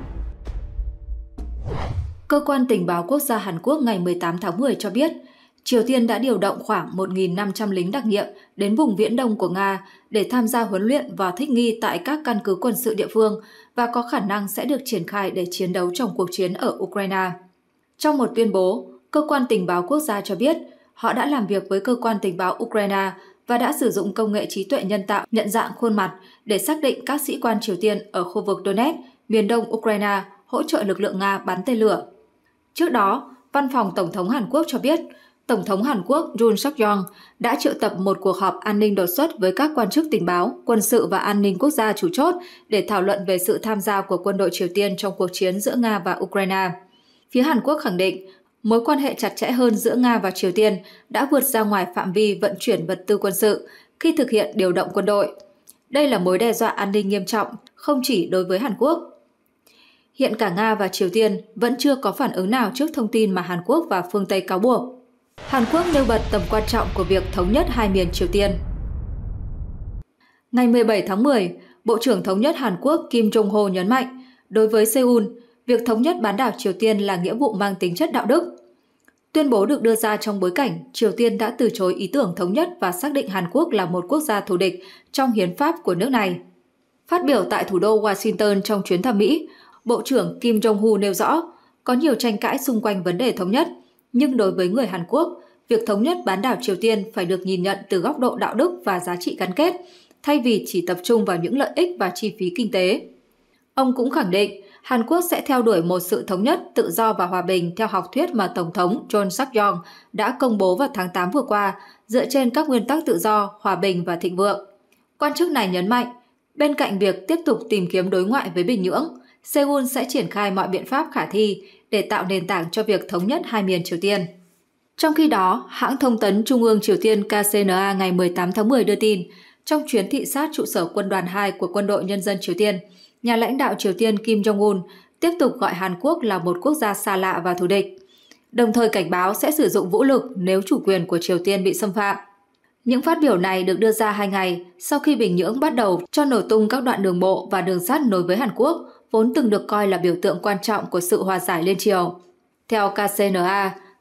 [SPEAKER 6] Cơ quan Tình báo Quốc gia Hàn Quốc ngày mười tám tháng mười cho biết, Triều Tiên đã điều động khoảng một nghìn năm trăm lính đặc nhiệm đến vùng Viễn Đông của Nga để tham gia huấn luyện và thích nghi tại các căn cứ quân sự địa phương và có khả năng sẽ được triển khai để chiến đấu trong cuộc chiến ở Ukraine. Trong một tuyên bố, Cơ quan Tình báo Quốc gia cho biết họ đã làm việc với Cơ quan Tình báo Ukraine và đã sử dụng công nghệ trí tuệ nhân tạo nhận dạng khuôn mặt để xác định các sĩ quan Triều Tiên ở khu vực Donetsk, miền đông Ukraine, hỗ trợ lực lượng Nga bắn tên lửa. Trước đó, Văn phòng Tổng thống Hàn Quốc cho biết, Tổng thống Hàn Quốc Yoon Suk-yeol đã triệu tập một cuộc họp an ninh đột xuất với các quan chức tình báo, quân sự và an ninh quốc gia chủ chốt để thảo luận về sự tham gia của quân đội Triều Tiên trong cuộc chiến giữa Nga và Ukraine. Phía Hàn Quốc khẳng định, mối quan hệ chặt chẽ hơn giữa Nga và Triều Tiên đã vượt ra ngoài phạm vi vận chuyển vật tư quân sự khi thực hiện điều động quân đội. Đây là mối đe dọa an ninh nghiêm trọng, không chỉ đối với Hàn Quốc. Hiện cả Nga và Triều Tiên vẫn chưa có phản ứng nào trước thông tin mà Hàn Quốc và phương Tây cáo buộc. Hàn Quốc nêu bật tầm quan trọng của việc thống nhất hai miền Triều Tiên. Ngày mười bảy tháng mười, Bộ trưởng Thống nhất Hàn Quốc Kim Jong-ho nhấn mạnh, đối với Seoul, việc thống nhất bán đảo Triều Tiên là nghĩa vụ mang tính chất đạo đức. Tuyên bố được đưa ra trong bối cảnh Triều Tiên đã từ chối ý tưởng thống nhất và xác định Hàn Quốc là một quốc gia thù địch trong hiến pháp của nước này. Phát biểu tại thủ đô Washington trong chuyến thăm Mỹ, Bộ trưởng Kim Jong-ho nêu rõ, có nhiều tranh cãi xung quanh vấn đề thống nhất, nhưng đối với người Hàn Quốc, việc thống nhất bán đảo Triều Tiên phải được nhìn nhận từ góc độ đạo đức và giá trị gắn kết, thay vì chỉ tập trung vào những lợi ích và chi phí kinh tế. Ông cũng khẳng định, Hàn Quốc sẽ theo đuổi một sự thống nhất, tự do và hòa bình theo học thuyết mà Tổng thống Yoon Suk-yeol đã công bố vào tháng tám vừa qua, dựa trên các nguyên tắc tự do, hòa bình và thịnh vượng. Quan chức này nhấn mạnh, bên cạnh việc tiếp tục tìm kiếm đối ngoại với Bình Nhưỡng, Seoul sẽ triển khai mọi biện pháp khả thi để tạo nền tảng cho việc thống nhất hai miền Triều Tiên. Trong khi đó, hãng thông tấn Trung ương Triều Tiên K C N A ngày mười tám tháng mười đưa tin, trong chuyến thị sát trụ sở quân đoàn hai của Quân đội Nhân dân Triều Tiên, nhà lãnh đạo Triều Tiên Kim Jong-un tiếp tục gọi Hàn Quốc là một quốc gia xa lạ và thù địch, đồng thời cảnh báo sẽ sử dụng vũ lực nếu chủ quyền của Triều Tiên bị xâm phạm. Những phát biểu này được đưa ra hai ngày sau khi Bình Nhưỡng bắt đầu cho nổ tung các đoạn đường bộ và đường sắt nối với Hàn Quốc, vốn từng được coi là biểu tượng quan trọng của sự hòa giải liên triều. Theo K C N A,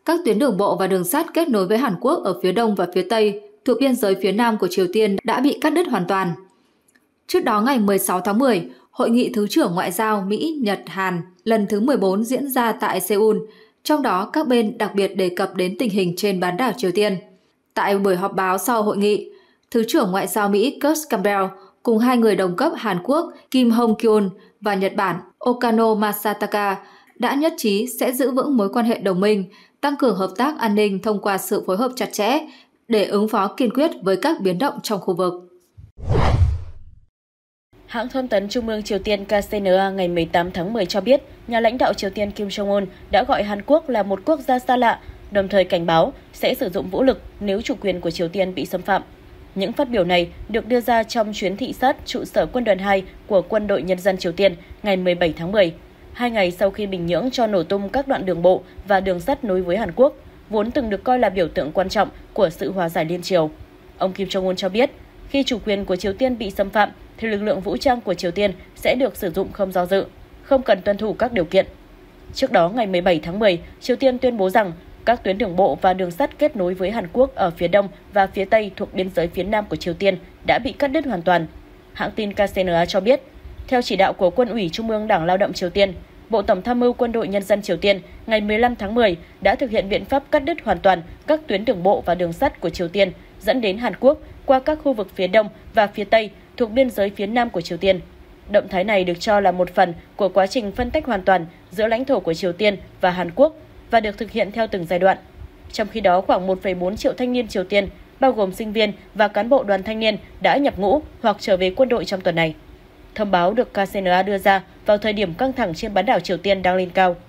[SPEAKER 6] các tuyến đường bộ và đường sắt kết nối với Hàn Quốc ở phía đông và phía tây thuộc biên giới phía nam của Triều Tiên đã bị cắt đứt hoàn toàn. Trước đó ngày mười sáu tháng mười, Hội nghị Thứ trưởng Ngoại giao Mỹ, Nhật, Hàn lần thứ mười bốn diễn ra tại Seoul, trong đó các bên đặc biệt đề cập đến tình hình trên bán đảo Triều Tiên. Tại buổi họp báo sau hội nghị, Thứ trưởng Ngoại giao Mỹ Kurt Campbell cùng hai người đồng cấp Hàn Quốc Kim Hong Kyun và Nhật Bản Okano Masataka đã nhất trí sẽ giữ vững mối quan hệ đồng minh, tăng cường hợp tác an ninh thông qua sự phối hợp chặt chẽ để ứng phó kiên quyết với các biến động trong khu vực.
[SPEAKER 5] Hãng thông tấn Trung ương Triều Tiên K C N A ngày mười tám tháng mười cho biết, nhà lãnh đạo Triều Tiên Kim Jong-un đã gọi Hàn Quốc là một quốc gia xa lạ, đồng thời cảnh báo sẽ sử dụng vũ lực nếu chủ quyền của Triều Tiên bị xâm phạm. Những phát biểu này được đưa ra trong chuyến thị sát trụ sở quân đoàn hai của Quân đội Nhân dân Triều Tiên ngày mười bảy tháng mười, hai ngày sau khi Bình Nhưỡng cho nổ tung các đoạn đường bộ và đường sắt nối với Hàn Quốc, vốn từng được coi là biểu tượng quan trọng của sự hòa giải liên triều. Ông Kim Jong-un cho biết, khi chủ quyền của Triều Tiên bị xâm phạm, thì lực lượng vũ trang của Triều Tiên sẽ được sử dụng không do dự, không cần tuân thủ các điều kiện. Trước đó, ngày mười bảy tháng mười, Triều Tiên tuyên bố rằng các tuyến đường bộ và đường sắt kết nối với Hàn Quốc ở phía đông và phía tây thuộc biên giới phía nam của Triều Tiên đã bị cắt đứt hoàn toàn. Hãng tin K C N A cho biết, theo chỉ đạo của Quân ủy Trung ương Đảng Lao động Triều Tiên, Bộ Tổng tham mưu Quân đội Nhân dân Triều Tiên ngày mười lăm tháng mười đã thực hiện biện pháp cắt đứt hoàn toàn các tuyến đường bộ và đường sắt của Triều Tiên dẫn đến Hàn Quốc qua các khu vực phía đông và phía tây thuộc biên giới phía nam của Triều Tiên. Động thái này được cho là một phần của quá trình phân tách hoàn toàn giữa lãnh thổ của Triều Tiên và Hàn Quốc và được thực hiện theo từng giai đoạn. Trong khi đó, khoảng một phẩy bốn triệu thanh niên Triều Tiên, bao gồm sinh viên và cán bộ đoàn thanh niên đã nhập ngũ hoặc trở về quân đội trong tuần này. Thông báo được K C N A đưa ra vào thời điểm căng thẳng trên bán đảo Triều Tiên đang lên cao.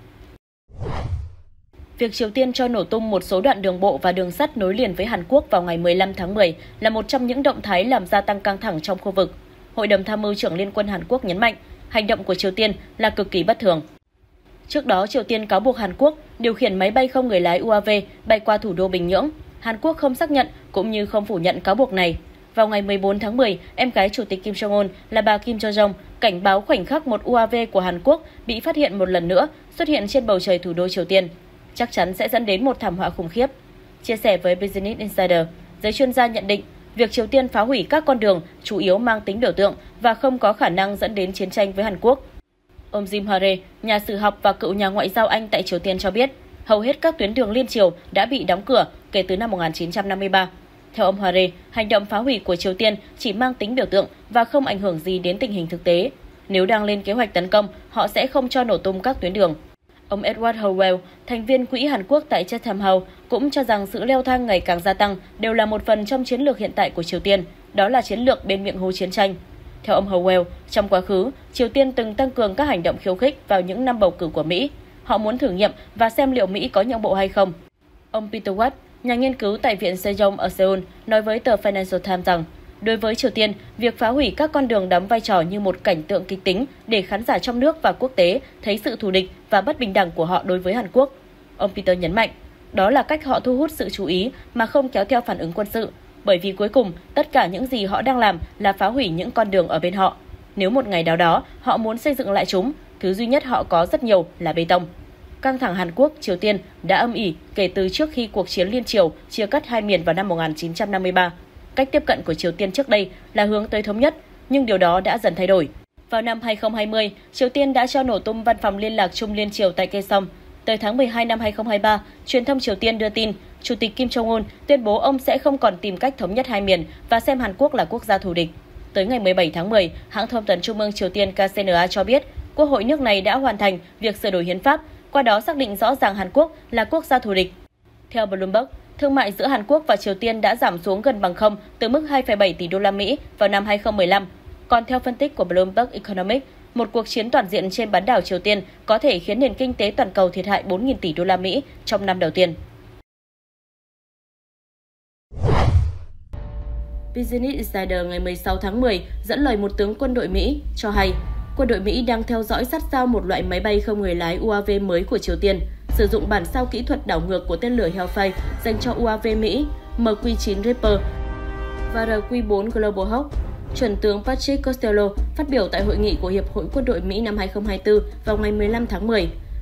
[SPEAKER 5] Việc Triều Tiên cho nổ tung một số đoạn đường bộ và đường sắt nối liền với Hàn Quốc vào ngày mười lăm tháng mười là một trong những động thái làm gia tăng căng thẳng trong khu vực. Hội đồng Tham mưu trưởng Liên quân Hàn Quốc nhấn mạnh, hành động của Triều Tiên là cực kỳ bất thường. Trước đó, Triều Tiên cáo buộc Hàn Quốc điều khiển máy bay không người lái U A V bay qua thủ đô Bình Nhưỡng. Hàn Quốc không xác nhận cũng như không phủ nhận cáo buộc này. Vào ngày mười bốn tháng mười, em gái Chủ tịch Kim Jong-un là bà Kim Yo-jong cảnh báo khoảnh khắc một U A V của Hàn Quốc bị phát hiện một lần nữa xuất hiện trên bầu trời thủ đô Triều Tiên. Chắc chắn sẽ dẫn đến một thảm họa khủng khiếp. Chia sẻ với Business Insider, giới chuyên gia nhận định việc Triều Tiên phá hủy các con đường chủ yếu mang tính biểu tượng và không có khả năng dẫn đến chiến tranh với Hàn Quốc. Ông Jim Hare, nhà sử học và cựu nhà ngoại giao Anh tại Triều Tiên cho biết, hầu hết các tuyến đường liên triều đã bị đóng cửa kể từ năm một nghìn chín trăm năm mươi ba. Theo ông Hare, hành động phá hủy của Triều Tiên chỉ mang tính biểu tượng và không ảnh hưởng gì đến tình hình thực tế. Nếu đang lên kế hoạch tấn công, họ sẽ không cho nổ tung các tuyến đường. Ông Edward Howell, thành viên quỹ Hàn Quốc tại Chatham House, cũng cho rằng sự leo thang ngày càng gia tăng đều là một phần trong chiến lược hiện tại của Triều Tiên, đó là chiến lược bên miệng hố chiến tranh. Theo ông Howell, trong quá khứ, Triều Tiên từng tăng cường các hành động khiêu khích vào những năm bầu cử của Mỹ. Họ muốn thử nghiệm và xem liệu Mỹ có nhượng bộ hay không. Ông Peter Watt, nhà nghiên cứu tại Viện Sejong ở Seoul, nói với tờ Financial Times rằng, đối với Triều Tiên, việc phá hủy các con đường đóng vai trò như một cảnh tượng kịch tính để khán giả trong nước và quốc tế thấy sự thù địch và bất bình đẳng của họ đối với Hàn Quốc. Ông Peter nhấn mạnh, đó là cách họ thu hút sự chú ý mà không kéo theo phản ứng quân sự, bởi vì cuối cùng tất cả những gì họ đang làm là phá hủy những con đường ở bên họ. Nếu một ngày nào đó họ muốn xây dựng lại chúng, thứ duy nhất họ có rất nhiều là bê tông. Căng thẳng Hàn Quốc, Triều Tiên đã âm ỉ kể từ trước khi cuộc chiến liên triều chia cắt hai miền vào năm một nghìn chín trăm năm mươi ba. Cách tiếp cận của Triều Tiên trước đây là hướng tới thống nhất, nhưng điều đó đã dần thay đổi. Vào năm hai nghìn không trăm hai mươi, Triều Tiên đã cho nổ tung văn phòng liên lạc chung liên triều tại Kaesong. Tới tháng mười hai năm hai nghìn không trăm hai mươi ba, truyền thông Triều Tiên đưa tin Chủ tịch Kim Jong-un tuyên bố ông sẽ không còn tìm cách thống nhất hai miền và xem Hàn Quốc là quốc gia thù địch. Tới ngày mười bảy tháng mười, hãng thông tấn Trung ương Triều Tiên K C N A cho biết Quốc hội nước này đã hoàn thành việc sửa đổi hiến pháp, qua đó xác định rõ ràng Hàn Quốc là quốc gia thù địch. Theo Bloomberg, thương mại giữa Hàn Quốc và Triều Tiên đã giảm xuống gần bằng không từ mức hai phẩy bảy tỷ đô la Mỹ vào năm hai nghìn không trăm mười lăm. Còn theo phân tích của Bloomberg Economics, một cuộc chiến toàn diện trên bán đảo Triều Tiên có thể khiến nền kinh tế toàn cầu thiệt hại bốn nghìn tỷ đô la Mỹ trong năm đầu tiên. Business Insider ngày mười sáu tháng mười dẫn lời một tướng quân đội Mỹ cho hay quân đội Mỹ đang theo dõi sát sao một loại máy bay không người lái U A V mới của Triều Tiên, sử dụng bản sao kỹ thuật đảo ngược của tên lửa Hellfire dành cho U A V Mỹ M Q chín Reaper và R Q bốn Global Hawk. Chuẩn tướng Patrick Costello phát biểu tại hội nghị của Hiệp hội Quân đội Mỹ năm hai nghìn không trăm hai mươi tư vào ngày mười lăm tháng mười.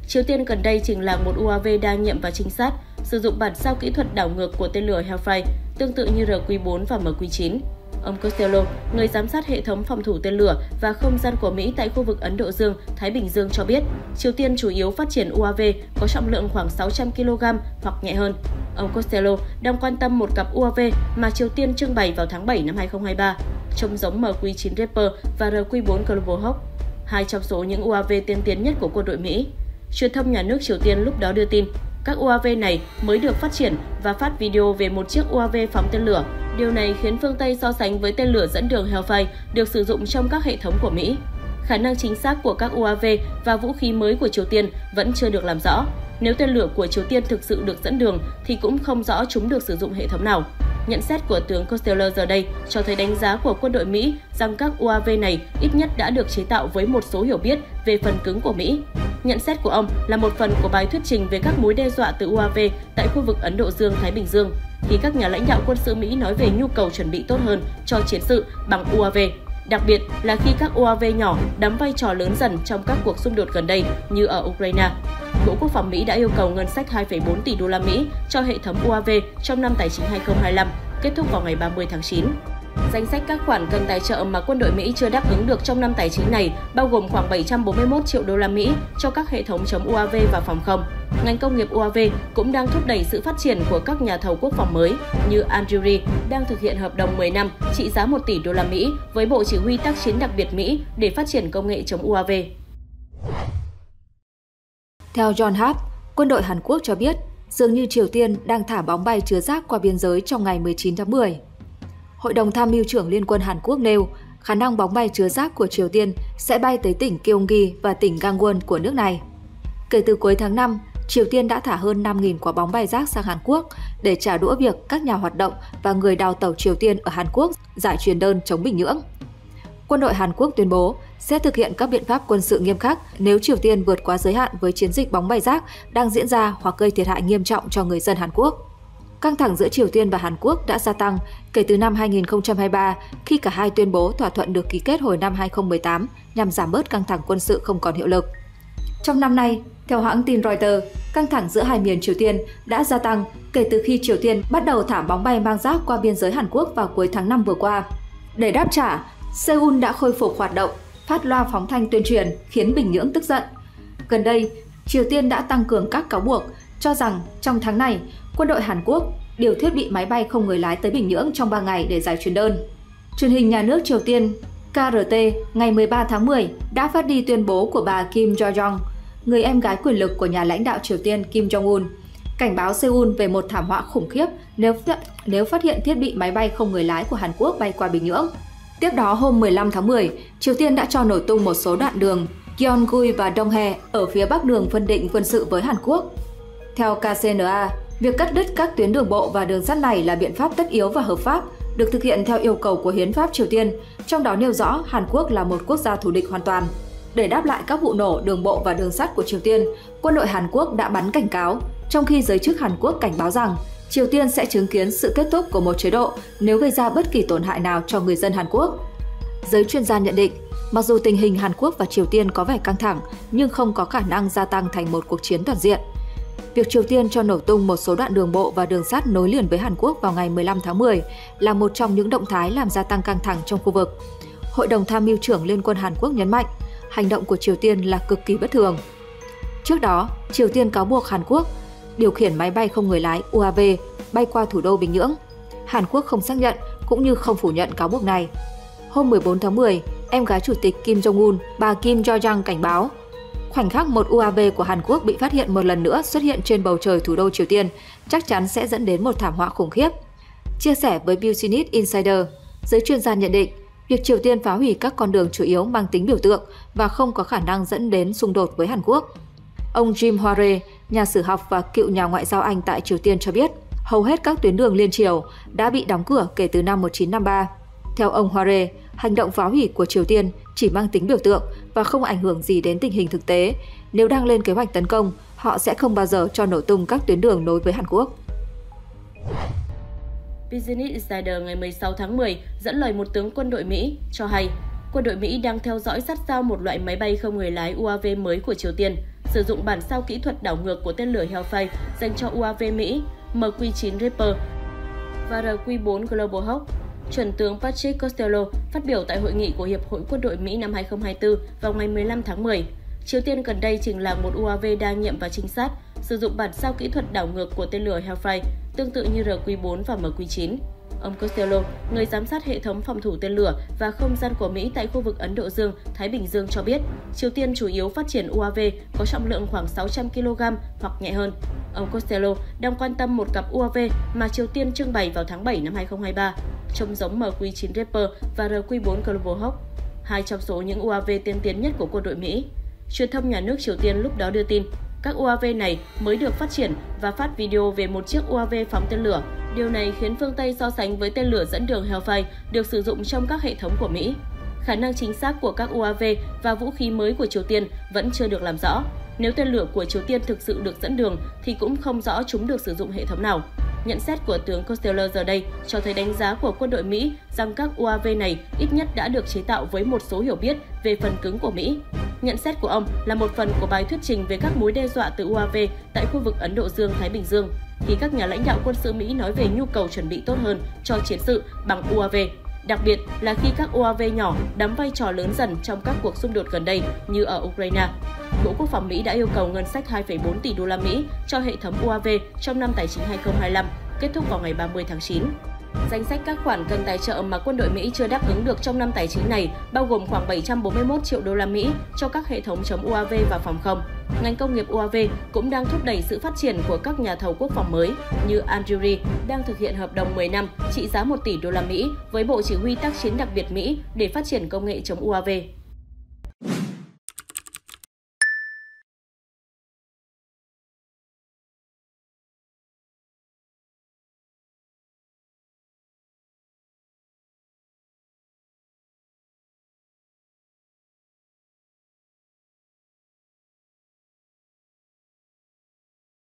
[SPEAKER 5] Triều Tiên gần đây trình làng một u a vê đa nhiệm và trinh sát, sử dụng bản sao kỹ thuật đảo ngược của tên lửa Hellfire, tương tự như R Q bốn và M Q chín. Ông Costello, người giám sát hệ thống phòng thủ tên lửa và không gian của Mỹ tại khu vực Ấn Độ Dương, Thái Bình Dương cho biết, Triều Tiên chủ yếu phát triển u a vê có trọng lượng khoảng sáu trăm ki lô gam hoặc nhẹ hơn. Ông Costello đang quan tâm một cặp u a vê mà Triều Tiên trưng bày vào tháng bảy năm hai không hai ba, trông giống M Q chín Reaper và R Q bốn Global Hawk, hai trong số những u a vê tiên tiến nhất của quân đội Mỹ. Truyền thông nhà nước Triều Tiên lúc đó đưa tin, các u a vê này mới được phát triển và phát video về một chiếc u a vê phóng tên lửa. Điều này khiến phương Tây so sánh với tên lửa dẫn đường Hellfire được sử dụng trong các hệ thống của Mỹ. Khả năng chính xác của các u a vê và vũ khí mới của Triều Tiên vẫn chưa được làm rõ. Nếu tên lửa của Triều Tiên thực sự được dẫn đường thì cũng không rõ chúng được sử dụng hệ thống nào. Nhận xét của tướng Costello giờ đây cho thấy đánh giá của quân đội Mỹ rằng các u a vê này ít nhất đã được chế tạo với một số hiểu biết về phần cứng của Mỹ. Nhận xét của ông là một phần của bài thuyết trình về các mối đe dọa từ u a vê tại khu vực Ấn Độ Dương-Thái Bình Dương, khi các nhà lãnh đạo quân sự Mỹ nói về nhu cầu chuẩn bị tốt hơn cho chiến sự bằng u a vê, đặc biệt là khi các u a vê nhỏ đóng vai trò lớn dần trong các cuộc xung đột gần đây như ở Ukraine. Bộ Quốc phòng Mỹ đã yêu cầu ngân sách hai phẩy bốn tỷ đô la Mỹ cho hệ thống u a vê trong năm tài chính hai không hai lăm, kết thúc vào ngày ba mươi tháng chín. Danh sách các khoản cần tài trợ mà quân đội Mỹ chưa đáp ứng được trong năm tài chính này bao gồm khoảng bảy trăm bốn mươi mốt triệu đô la Mỹ cho các hệ thống chống u a vê và phòng không. Ngành công nghiệp u a vê cũng đang thúc đẩy sự phát triển của các nhà thầu quốc phòng mới như Anduril đang thực hiện hợp đồng mười năm trị giá một tỷ đô la Mỹ với Bộ Chỉ huy tác chiến đặc biệt Mỹ để phát triển công nghệ chống u a vê.
[SPEAKER 6] Theo John Hap, quân đội Hàn Quốc cho biết dường như Triều Tiên đang thả bóng bay chứa rác qua biên giới trong ngày mười chín tháng mười. Hội đồng Tham mưu trưởng Liên quân Hàn Quốc nêu khả năng bóng bay chứa rác của Triều Tiên sẽ bay tới tỉnh Gyeonggi và tỉnh Gangwon của nước này. Kể từ cuối tháng năm, Triều Tiên đã thả hơn năm nghìn quả bóng bay rác sang Hàn Quốc để trả đũa việc các nhà hoạt động và người đào tẩu Triều Tiên ở Hàn Quốc giải truyền đơn chống Bình Nhưỡng. Quân đội Hàn Quốc tuyên bố sẽ thực hiện các biện pháp quân sự nghiêm khắc nếu Triều Tiên vượt quá giới hạn với chiến dịch bóng bay rác đang diễn ra hoặc gây thiệt hại nghiêm trọng cho người dân Hàn Quốc. Căng thẳng giữa Triều Tiên và Hàn Quốc đã gia tăng kể từ năm hai nghìn không trăm hai mươi ba khi cả hai tuyên bố thỏa thuận được ký kết hồi năm hai không một tám nhằm giảm bớt căng thẳng quân sự không còn hiệu lực. Trong năm nay, theo hãng tin Reuters, căng thẳng giữa hai miền Triều Tiên đã gia tăng kể từ khi Triều Tiên bắt đầu thả bóng bay mang rác qua biên giới Hàn Quốc vào cuối tháng năm vừa qua. Để đáp trả, Seoul đã khôi phục hoạt động, phát loa phóng thanh tuyên truyền khiến Bình Nhưỡng tức giận. Gần đây, Triều Tiên đã tăng cường các cáo buộc cho rằng trong tháng này, quân đội Hàn Quốc điều thiết bị máy bay không người lái tới Bình Nhưỡng trong ba ngày để giải truyền đơn. Truyền hình nhà nước Triều Tiên K R T ngày mười ba tháng mười đã phát đi tuyên bố của bà Kim Jo-jong, người em gái quyền lực của nhà lãnh đạo Triều Tiên Kim Jong-un, cảnh báo Seoul về một thảm họa khủng khiếp nếu nếu phát hiện thiết bị máy bay không người lái của Hàn Quốc bay qua Bình Nhưỡng. Tiếp đó hôm mười lăm tháng mười, Triều Tiên đã cho nổ tung một số đoạn đường Gyeonggi và Donghae ở phía bắc đường phân định quân sự với Hàn Quốc. Theo K C N A, việc cắt đứt các tuyến đường bộ và đường sắt này là biện pháp tất yếu và hợp pháp, được thực hiện theo yêu cầu của Hiến pháp Triều Tiên, trong đó nêu rõ Hàn Quốc là một quốc gia thù địch hoàn toàn. Để đáp lại các vụ nổ đường bộ và đường sắt của Triều Tiên, quân đội Hàn Quốc đã bắn cảnh cáo, trong khi giới chức Hàn Quốc cảnh báo rằng Triều Tiên sẽ chứng kiến sự kết thúc của một chế độ nếu gây ra bất kỳ tổn hại nào cho người dân Hàn Quốc. Giới chuyên gia nhận định, mặc dù tình hình Hàn Quốc và Triều Tiên có vẻ căng thẳng nhưng không có khả năng gia tăng thành một cuộc chiến toàn diện. Việc Triều Tiên cho nổ tung một số đoạn đường bộ và đường sắt nối liền với Hàn Quốc vào ngày mười lăm tháng mười là một trong những động thái làm gia tăng căng thẳng trong khu vực. Hội đồng Tham mưu trưởng Liên quân Hàn Quốc nhấn mạnh, hành động của Triều Tiên là cực kỳ bất thường. Trước đó, Triều Tiên cáo buộc Hàn Quốc điều khiển máy bay không người lái U A V bay qua thủ đô Bình Nhưỡng. Hàn Quốc không xác nhận cũng như không phủ nhận cáo buộc này. Hôm mười bốn tháng mười, em gái chủ tịch Kim Jong-un, bà Kim Jo-jong cảnh báo, khoảnh khắc một U A V của Hàn Quốc bị phát hiện một lần nữa xuất hiện trên bầu trời thủ đô Triều Tiên chắc chắn sẽ dẫn đến một thảm họa khủng khiếp. Chia sẻ với Business Insider, giới chuyên gia nhận định việc Triều Tiên phá hủy các con đường chủ yếu mang tính biểu tượng và không có khả năng dẫn đến xung đột với Hàn Quốc. Ông Jim Hoare, nhà sử học và cựu nhà ngoại giao Anh tại Triều Tiên cho biết, hầu hết các tuyến đường liên triều đã bị đóng cửa kể từ năm một nghìn chín trăm năm mươi ba. Theo ông Hoare, hành động phá hủy của Triều Tiên chỉ mang tính biểu tượng và không ảnh hưởng gì đến tình hình thực tế. Nếu đang lên kế hoạch tấn công, họ sẽ không bao giờ cho nổ tung các tuyến đường nối với Hàn Quốc.
[SPEAKER 5] Business Insider ngày mười sáu tháng mười dẫn lời một tướng quân đội Mỹ cho hay, quân đội Mỹ đang theo dõi sát sao một loại máy bay không người lái U A V mới của Triều Tiên, sử dụng bản sao kỹ thuật đảo ngược của tên lửa Hellfire dành cho u a vê Mỹ M Q chín Reaper và R Q bốn Global Hawk. Chuẩn tướng Patrick Costello phát biểu tại hội nghị của Hiệp hội Quân đội Mỹ năm hai không hai tư vào ngày mười lăm tháng mười. Triều Tiên gần đây trình làng một u a vê đa nhiệm và trinh sát, sử dụng bản sao kỹ thuật đảo ngược của tên lửa Hellfire, tương tự như R Q bốn và M Q chín. Ông Costello, người giám sát hệ thống phòng thủ tên lửa và không gian của Mỹ tại khu vực Ấn Độ Dương, Thái Bình Dương cho biết, Triều Tiên chủ yếu phát triển u a vê có trọng lượng khoảng sáu trăm ki lô gam hoặc nhẹ hơn. Ông Costello đang quan tâm một cặp u a vê mà Triều Tiên trưng bày vào tháng bảy năm hai không hai ba, trông giống M Q chín Reaper và R Q bốn Global Hawk, hai trong số những u a vê tiên tiến nhất của quân đội Mỹ. Truyền thông nhà nước Triều Tiên lúc đó đưa tin, các u a vê này mới được phát triển và phát video về một chiếc u a vê phóng tên lửa. Điều này khiến phương Tây so sánh với tên lửa dẫn đường Hellfire được sử dụng trong các hệ thống của Mỹ. Khả năng chính xác của các u a vê và vũ khí mới của Triều Tiên vẫn chưa được làm rõ. Nếu tên lửa của Triều Tiên thực sự được dẫn đường thì cũng không rõ chúng được sử dụng hệ thống nào. Nhận xét của tướng Costello giờ đây cho thấy đánh giá của quân đội Mỹ rằng các u a vê này ít nhất đã được chế tạo với một số hiểu biết về phần cứng của Mỹ. Nhận xét của ông là một phần của bài thuyết trình về các mối đe dọa từ u a vê tại khu vực Ấn Độ Dương-Thái Bình Dương, khi các nhà lãnh đạo quân sự Mỹ nói về nhu cầu chuẩn bị tốt hơn cho chiến sự bằng u a vê, đặc biệt là khi các u a vê nhỏ đóng vai trò lớn dần trong các cuộc xung đột gần đây như ở Ukraine. Bộ Quốc phòng Mỹ đã yêu cầu ngân sách hai phẩy bốn tỷ đô la Mỹ cho hệ thống u a vê trong năm tài chính hai không hai lăm, kết thúc vào ngày ba mươi tháng chín. Danh sách các khoản cần tài trợ mà quân đội Mỹ chưa đáp ứng được trong năm tài chính này bao gồm khoảng bảy trăm bốn mươi mốt triệu đô la Mỹ cho các hệ thống chống u a vê và phòng không. Ngành công nghiệp u a vê cũng đang thúc đẩy sự phát triển của các nhà thầu quốc phòng mới như Anduril đang thực hiện hợp đồng mười năm trị giá một tỷ đô la Mỹ với Bộ Chỉ huy tác chiến đặc biệt Mỹ để phát triển công nghệ chống u a vê.